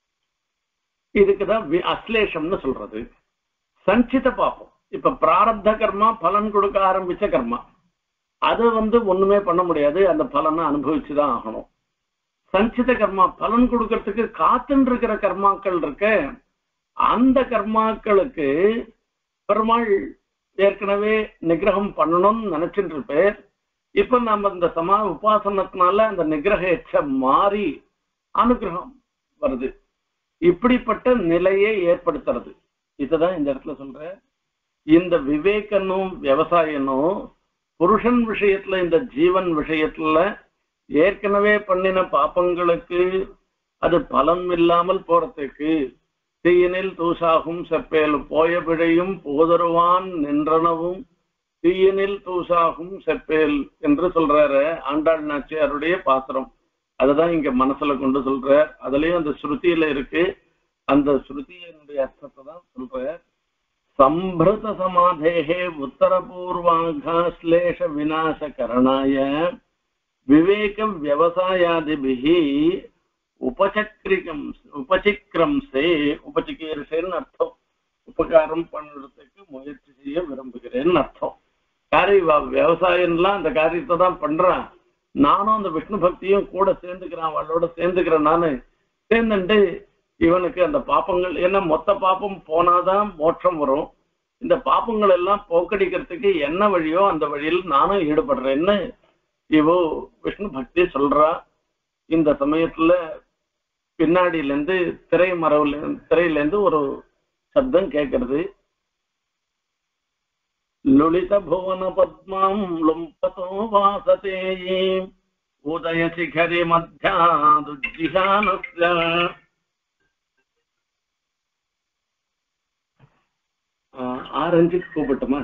இதுக்குதான் அஸ்லேஷம்னு சொல்றது. சஞ்சித பாப்பம், இப்ப பிராரப்த கர்மா பலன் கொடுக்க ஆரம்பிச்ச கர்மா, அது வந்து ஒண்ணுமே பண்ண முடியாது, அந்த பலனை அனுபவிச்சுதான் ஆகணும். சஞ்சித கர்மா பலன் கொடுக்கறதுக்கு காத்துன்னு இருக்கிற கர்மாக்கள் இருக்க, அந்த கர்மாக்களுக்கு பெருமாள் ஏற்கனவே நிகிரகம் பண்ணணும்னு நினைச்சுட்டு இருப்பேன். இப்ப நம்ம இந்த சமா உபாசனத்தினால அந்த நிகிரக எச்ச மாறி அனுகிரகம் வருது. இப்படிப்பட்ட நிலையை ஏற்படுத்துறது. இதுதான் இந்த இடத்துல சொல்ற. இந்த விவேகனும் விவசாயனும் புருஷன் விஷயத்துல, இந்த ஜீவன் விஷயத்துல ஏற்கனவே பண்ணின பாப்பங்களுக்கு அது பலம் இல்லாமல் போறதுக்கு, தீயனில் தூசாகும் செப்பேல் போய பிழையும் போதருவான் நின்றனவும் தீயனில் தூசாகும் செப்பேல் என்று சொல்றாரு ஆண்டாள் நாச்சியாருடைய பாத்திரம். அதுதான் இங்க மனசுல கொண்டு சொல்ற. அதுலயும் அந்த ஸ்ருதியில இருக்கு. அந்த ஸ்ருதியினுடைய அர்த்தத்தை தான் சொல்ற. சம்பிரத சமாதேஹே உத்தரபூர்வாங்காஸ்லேஷ விநாசகரணாய விவேக விவசாயாதிபிஹி உபசக்ரிகம் உபசிக்ரம்சே. உபசிக்கிறேன்னு அர்த்தம், உபகாரம் பண்றதுக்கு முயற்சி செய்ய விரும்புகிறேன்னு அர்த்தம். காரிய விவசாயம்லாம் அந்த காரியத்தை தான் பண்றான். நானும் அந்த விஷ்ணு பக்தியும் கூட சேர்ந்துக்கிறேன், அவளோட சேர்ந்துக்கிறேன். நானு சேர்ந்துட்டு இவனுக்கு அந்த பாப்பங்கள், ஏன்னா மொத்த பாப்பம் போனாதான் மோட்சம் வரும். இந்த பாப்பங்கள் எல்லாம் போக்கடிக்கிறதுக்கு என்ன வழியோ அந்த வழியில் நானும் ஈடுபடுறேன்னு இவோ விஷ்ணு பக்தி சொல்றா. இந்த சமயத்துல பின்னாடியில இருந்து திரை மரவுல திரையில இருந்து ஒரு சப்தம் கேட்கறது. லுலித புவன பத்மம் லும்பதோ வாசதே உதய சிகரி மத்யாதுஜிஹானஸ்ய. ஆரஞ்சு கூப்பிட்டுமா?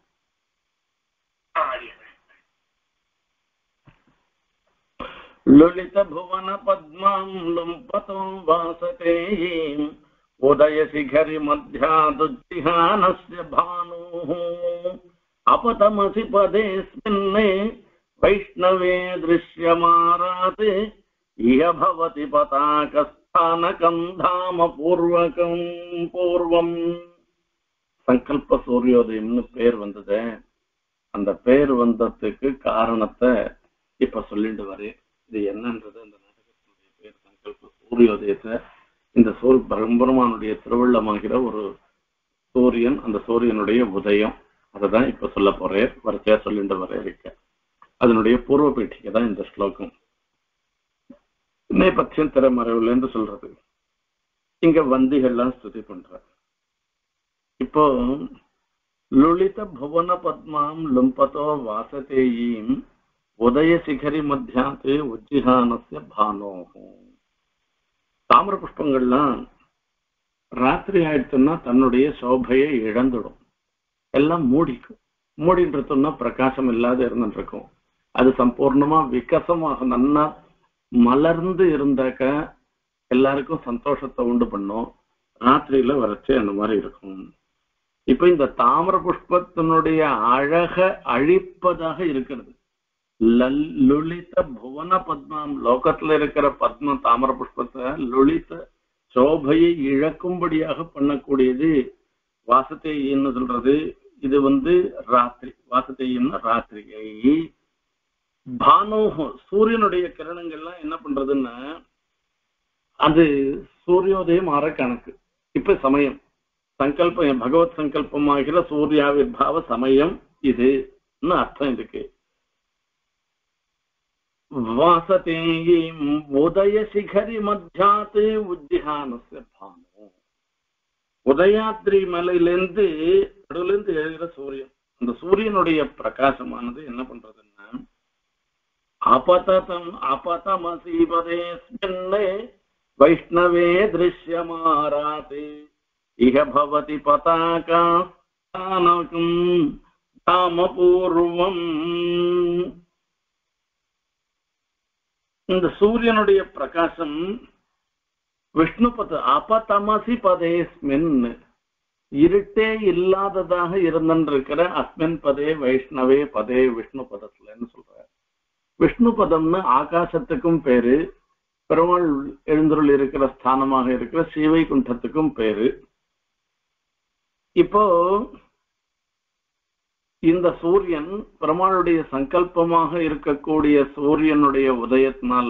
லுலித புவன பத்மம் லும்பதோ வாசதே உதய சிகரி மத்யாதுஜிஹானஸ்ய பானுः अपतमसि पदेऽस्मिन् वैष्णवे दृश्यमारात् इह भवति पताकस्थानकं धाम पूर्वकं पूर्वं. சங்கல்ப சூரியோதயம்னு பேர் வந்தது. அந்த பேர் வந்ததுக்கு காரணத்தை இப்ப சொல்லிட்டு வரேன். இது என்னன்றது அந்த நாடகத்தினுடைய பேர் சங்கல்ப சூரியோதயத்தை இந்த சூர் பெருமானுடைய திருவள்ளமாகிற ஒரு சூரியன், அந்த சூரியனுடைய உதயம், அததான் இப்ப சொல்ல போறேன். வரிசையா சொல்லிட்டு வர இருக்க அதனுடைய பூர்வ பீட்டிகை தான் இந்த ஸ்லோகம். நேபத்தியம் திறமறைவுல என்று சொல்றது. இங்க வந்திகள்லாம் ஸ்துதி பண்ற. இப்போ லுளித புவன பத்மாம் லும்பதோ வாசதேயீம் உதய சிகரி மத்தியாத்து உஜ்ஜிஹானஸ்ய பானோஹம். தாமிர புஷ்பங்கள்லாம் ராத்திரி ஆயிடுச்சுன்னா தன்னுடைய சோபையை இழந்துடும், எல்லாம் மூடிக்கும். மூடின்றதுன்னா பிரகாசம் இல்லாத இருந்துட்டு இருக்கும். அது சம்பூர்ணமா விகசமாக நன்னா மலர்ந்து இருந்தாக்க எல்லாருக்கும் சந்தோஷத்தை உண்டு பண்ணும். ராத்திரியில வரைச்சு அந்த மாதிரி இருக்கும். இப்ப இந்த தாமிர புஷ்பத்தினுடைய அழக அழிப்பதாக இருக்கிறது. லுளித புவன பத்மம், லோகத்துல இருக்கிற பத்ம தாமிர புஷ்பத்தை லுளித சோபையை இழக்கும்படியாக பண்ணக்கூடியது வாசத்தைன்னு சொல்றது. இது வந்து ராத்திரி, வாசத்தைன்னா ராத்திரியை. பானோகம் சூரியனுடைய கிரணங்கள்லாம் என்ன பண்றதுன்னா அது சூரியோதயம் ஆற கணக்கு. இப்ப சமயம் சங்கல்பம் பகவத் சங்கல்பமாகிற சூர்யாவிர்பாவ சமயம் இதுன்னு அர்த்தம் இருக்கு. வாசதேயீம் உதய சிகரி மத்தியாத்து உஜ்ஜிஹானஸ்ய பானோ. உதயாத்ரி மலையிலிருந்து நடுவுல இருந்து எழுகிற சூரியன், அந்த சூரியனுடைய பிரகாசமானது என்ன பண்றதுன்னா அபதம் அபதமசீபதேஸ்மின்னே வைஷ்ணவே திருஷ்யமாராத் இஹ பவதி பதாகாஸ்தானகம் தாமபூர்வம். இந்த சூரியனுடைய பிரகாசம் விஷ்ணு பத அபதமசி பதேஸ்மின், இருட்டே இல்லாததாக இருந்திருக்கிற அஸ்மின் பதே வைஷ்ணவே பதே விஷ்ணு பதத்துலன்னு சொல்ற. விஷ்ணு பதம்னு ஆகாசத்துக்கும் பேரு, பெருமாள் எழுந்தருள் இருக்கிற ஸ்தானமாக இருக்கிற ஸ்ரீவைகுண்டத்துக்கும் பேரு. இப்போ இந்த சூரியன் பெருமாளுடைய சங்கல்பமாக இருக்கக்கூடிய சூரியனுடைய உதயத்தினால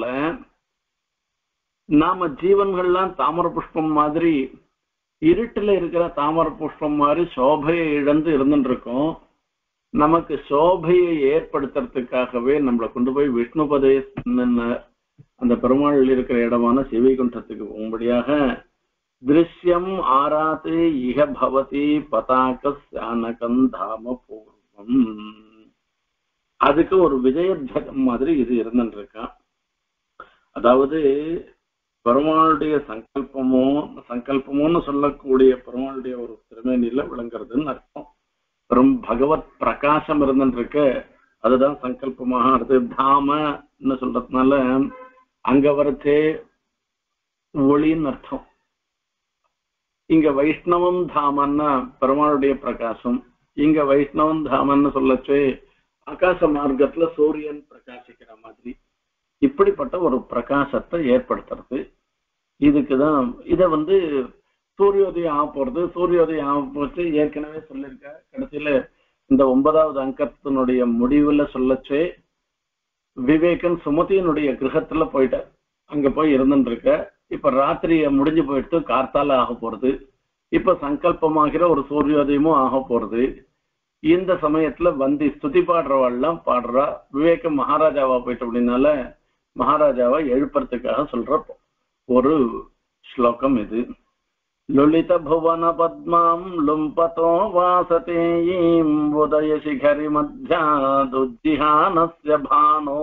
நாம ஜீவன்கள்லாம் தாமர புஷ்பம் மாதிரி இருட்டுல இருக்கிற தாமர புஷ்பம் மாதிரி சோபையை இழந்து இருந்துட்டு இருக்கோம். நமக்கு சோபையை ஏற்படுத்துறதுக்காகவே நம்மளை கொண்டு போய் விஷ்ணுபதே அந்த பெருமாள் இருக்கிற இடமான சிவைகுண்டத்துக்கு போகும்படியாக திருஷ்யம் ஆராத்து இஹ பவதி பதாக சானகம் தாம பூர்வம். அதுக்கு ஒரு விஜயத்வஜம் மாதிரி இது இருந்துட்டு இருக்கான். அதாவது பெருமாளுடைய சங்கல்பமோ சங்கல்பமோன்னு சொல்லக்கூடிய பெருமாளுடைய ஒரு திருமேனியில விளங்குறதுன்னு அர்த்தம். பெரும் பகவத் பிரகாசம் இருந்துட்டு இருக்க அதுதான் சங்கல்பமாக. அடுத்து தாமன்னு சொல்றதுனால அங்க வரச்சே ஒளின்னு அர்த்தம். இங்க வைஷ்ணவம் தாமன்னா பெருமாளுடைய பிரகாசம், இங்க வைஷ்ணவம் தாமன்னு சொல்லச்சு ஆகாச மார்க்கத்துல சூரியன் பிரகாசிக்கிற மாதிரி இப்படிப்பட்ட ஒரு பிரகாசத்தை ஏற்படுத்துறது. இதுக்குதான் இத வந்து சூரியோதயம் ஆக போறது. சூரியோதயம் ஆக போச்சு ஏற்கனவே சொல்லியிருக்க. கடைசியில இந்த ஒன்பதாவது அங்கத்தினுடைய முடிவுல சொல்லச்சே விவேகன் சுமதியினுடைய கிரகத்துல போயிட்ட, அங்க போய் இருந்துட்டு இருக்க. இப்ப ராத்திரிய முடிஞ்சு போயிட்டு கார்த்தால ஆக போறது. இப்ப சங்கல்பமாகிற ஒரு சூரியோதயமும் ஆக போறது. இந்த சமயத்துல வந்தி ஸ்துதி பாடுறவாள்லாம் பாடுறா. விவேக மகாராஜாவா போயிட்டு அப்படின்னால மகாராஜாவை எழுப்புறதுக்காக சொல்ற ஒரு ஸ்லோகம் இது. லுளித புவன பத்மாம் லும்பதோ வாசதேயீம் உதய சிகரி மத்யாதுஜ்ஜிஹானஸ்ய பானோ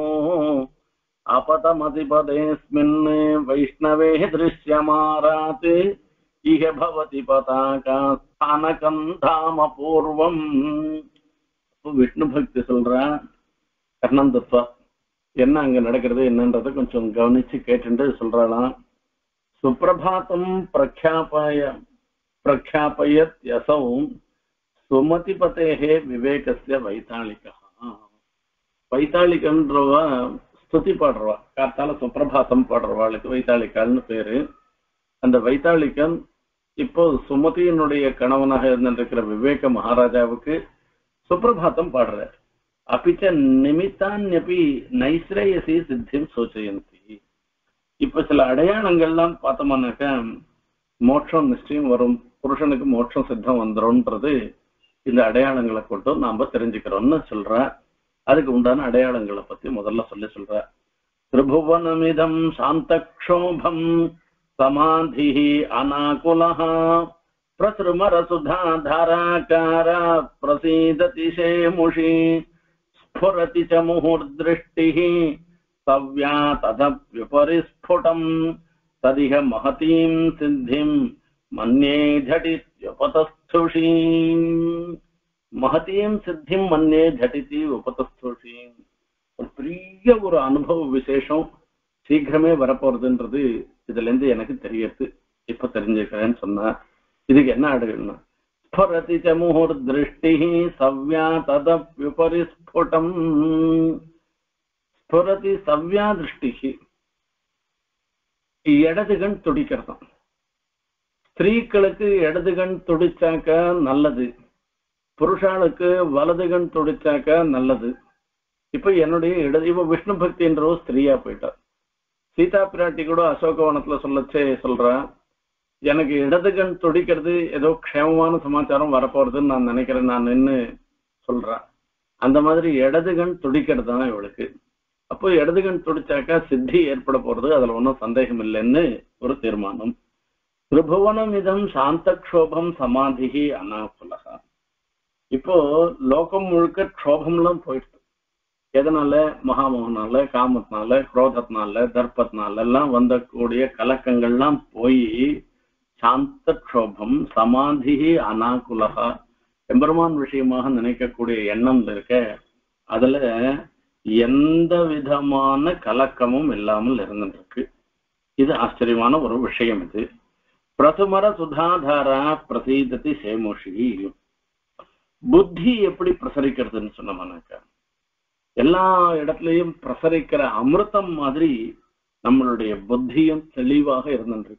அபதமதிபதேஸ்மின் வைஷ்ணவே திருஷ்யமாராத் இஹ பவதி பதாகா ஸ்தானகம் தாம பூர்வம். விஷ்ணு பக்தி சொல்றா. கர்ணம் தத்துவா என்ன அங்க நடக்கிறது என்னன்றத கொஞ்சம் கவனிச்சு கேட்டு சொல்றாளாம். சுப்பிரபாத்தம் பிரக்யாபய பிரக்யாபயத் யசௌ சுமதிபதேஹே விவேகஸ்ய வைத்தாளிகா. வைத்தாளிகன்றவ ஸ்துதி பாடுறவா, காத்தால சுப்பிரபாத்தம் பாடுறவாளுக்கு வைத்தாளிகால்னு பேரு. அந்த வைத்தாளிகன் இப்போ சுமதியினுடைய கணவனாக இருந்திருக்கிற விவேக மகாராஜாவுக்கு சுப்பிரபாத்தம் பாடுற. அப்பிச்ச நிமித்தான்யபி நைஸ்ரேயசி சித்திம் சோச்சயந்தி. இப்ப சில அடையாளங்கள்லாம் பார்த்தோம்னாக்க மோட்சம் நிச்சயம் வரும், புருஷனுக்கு மோட்சம் சித்தம் வந்துரும்ன்றது இந்த அடையாளங்களை கொண்டு நாம தெரிஞ்சுக்கிறோம்னு சொல்ற. அதுக்கு உண்டான அடையாளங்களை பத்தி முதல்ல சொல்லி சொல்ற. திரிபுவனமிதம் சாந்தக்ஷோபம் சமாதி அநாகுலஹ பிரசுமரசுதா தாராகாரா பிரசீததி சேமுஷி ஸ்புரதி ச முஹுர்திருஷ்டிஹ சவ்யா ததப்யுபரிஸ்ஃபுடம் ததிஹ மஹதீம் சித்திம் மன்யே ஜடித்யுபதஸ்துஷி. மஹதீம் சித்திம் மன்யே ஜடிதி உபதஸ்துஷி. ஒரு பெரிய ஒரு அனுபவ விசேஷம் சீக்கிரமே வரப்போறதுன்றது இதுல இருந்து எனக்கு தெரியுது, இப்ப தெரிஞ்சுக்கிறேன்னு சொன்னா. இதுக்கு என்ன அடையணும்? ஸ்புரதி ச முஹுர்திருஷ்டிஹ சவ்யா ததப்யுபரிஸ்ஃபுடம். ஸ்புரதி சவ்யா திருஷ்டிஹ, இடது கண் துடிக்கிறதாம். ஸ்திரீக்களுக்கு இடது கண் துடிச்சாக்க நல்லது, புருஷாளுக்கு வலது கண் துடிச்சாக்க நல்லது. இப்ப என்னுடைய இடது, இப்ப விஷ்ணு பக்தின்ற ஸ்திரீயா போயிட்டார். சீதா பிராட்டி கூட அசோகவனத்துல சொல்லச்சே சொல்றா, எனக்கு இடது கண் துடிக்கிறது ஏதோ க்ஷேமமான சமாச்சாரம் வரப்போறதுன்னு நான் நினைக்கிறேன் நான் நின்று சொல்றேன். அந்த மாதிரி இடது கண் துடிக்கிறது தான் இவளுக்கு. அப்போ இடது கண் துடிச்சாக்கா சித்தி ஏற்பட போறது, அதுல ஒன்றும் சந்தேகம் இல்லைன்னு ஒரு தீர்மானம். திரிபுவனம் இதம் சாந்தக்ஷோபம் சமாதிகி அநாகுலஹா. இப்போ லோகம் முழுக்க க்ஷோபம்லாம் போயிடுது. எதனால? மகாமோகனால, காமத்தினால, குரோதத்தினால, தர்ப்பத்தினால எல்லாம் வந்தக்கூடிய கலக்கங்கள்லாம் போய் சாந்த க்ஷோபம் சமாதிகி அநாகுலஹா. எம்பெருமான் விஷயமாக நினைக்கக்கூடிய எண்ணம் இருக்க, அதுல எந்த விதமான கலக்கமும் இல்லாமல் இருந்துருக்கு. இது ஆச்சரியமான ஒரு விஷயம். இது பிரசுமர சுதாதாரா பிரசீததி சேமுஷி. புத்தி எப்படி பிரசரிக்கிறதுன்னு சொன்னோம்னாக்கா, எல்லா இடத்துலயும் பிரசரிக்கிற அமிர்தம் மாதிரி நம்மளுடைய புத்தியும் தெளிவாக இருந்துருக்கு.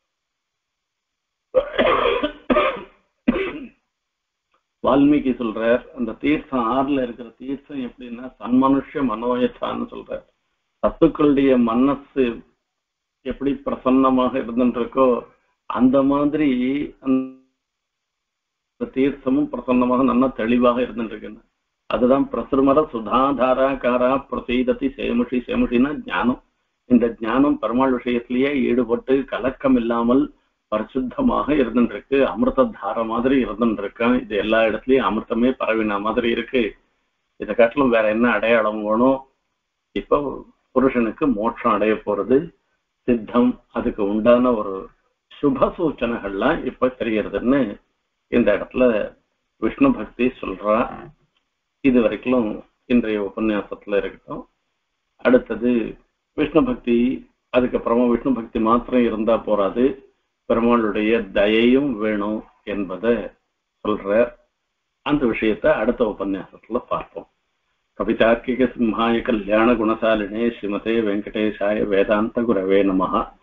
வால்மீகி சொல்றார், அந்த தீர்த்தம் ஆறுல இருக்கிற தீர்த்தம் எப்படின்னா சன்மனுஷ மனோயச்சான்னு சொல்றார். சத்துக்களுடைய மனசு எப்படி பிரசன்னமாக இருந்துருக்கோ அந்த மாதிரி அந்த தீர்த்தமும் பிரசன்னமாக நல்லா தெளிவாக இருந்துருக்கு. அதுதான் பிரசுமர சுதாதாராகாரா பிரசீததி சேமுஷி. சேமுஷின்னா ஞானம். இந்த ஞானம் பெருமாள் விஷயத்திலேயே ஈடுபட்டு கலக்கம் இல்லாமல் பரிசுத்தமாக இருந்துருக்கு. அமிர்த தார மாதிரி இருந்துருக்கான். இது எல்லா இடத்துலயும் அமிர்தமே பரவின மாதிரி இருக்கு. இதை காட்டிலும் வேற என்ன அடையாளம் வேணும்? இப்போ புருஷனுக்கு மோட்சம் அடைய போறது சித்தம், அதுக்கு உண்டான ஒரு சுப சூச்சனைகள்லாம் இப்ப தெரியறதுன்னு இந்த இடத்துல விஷ்ணு பக்தி சொல்றா. இது வரைக்கும் இன்றைய உபன்யாசத்துல இருக்கட்டும். அடுத்தது விஷ்ணு பக்தி. அதுக்கப்புறமா விஷ்ணு பக்தி மாத்திரம் இருந்தா போராது, பெருமாளுடைய தயையும் வேணும் என்பதை சொல்ற. அந்த விஷயத்தை அடுத்த உபன்யாசத்துல பார்ப்போம். கவிதார்க்கிக சிம்ஹாய கல்யாண குணசாலினே ஸ்ரீமதே வெங்கடேஷாய வேதாந்த குரவே நமஹ.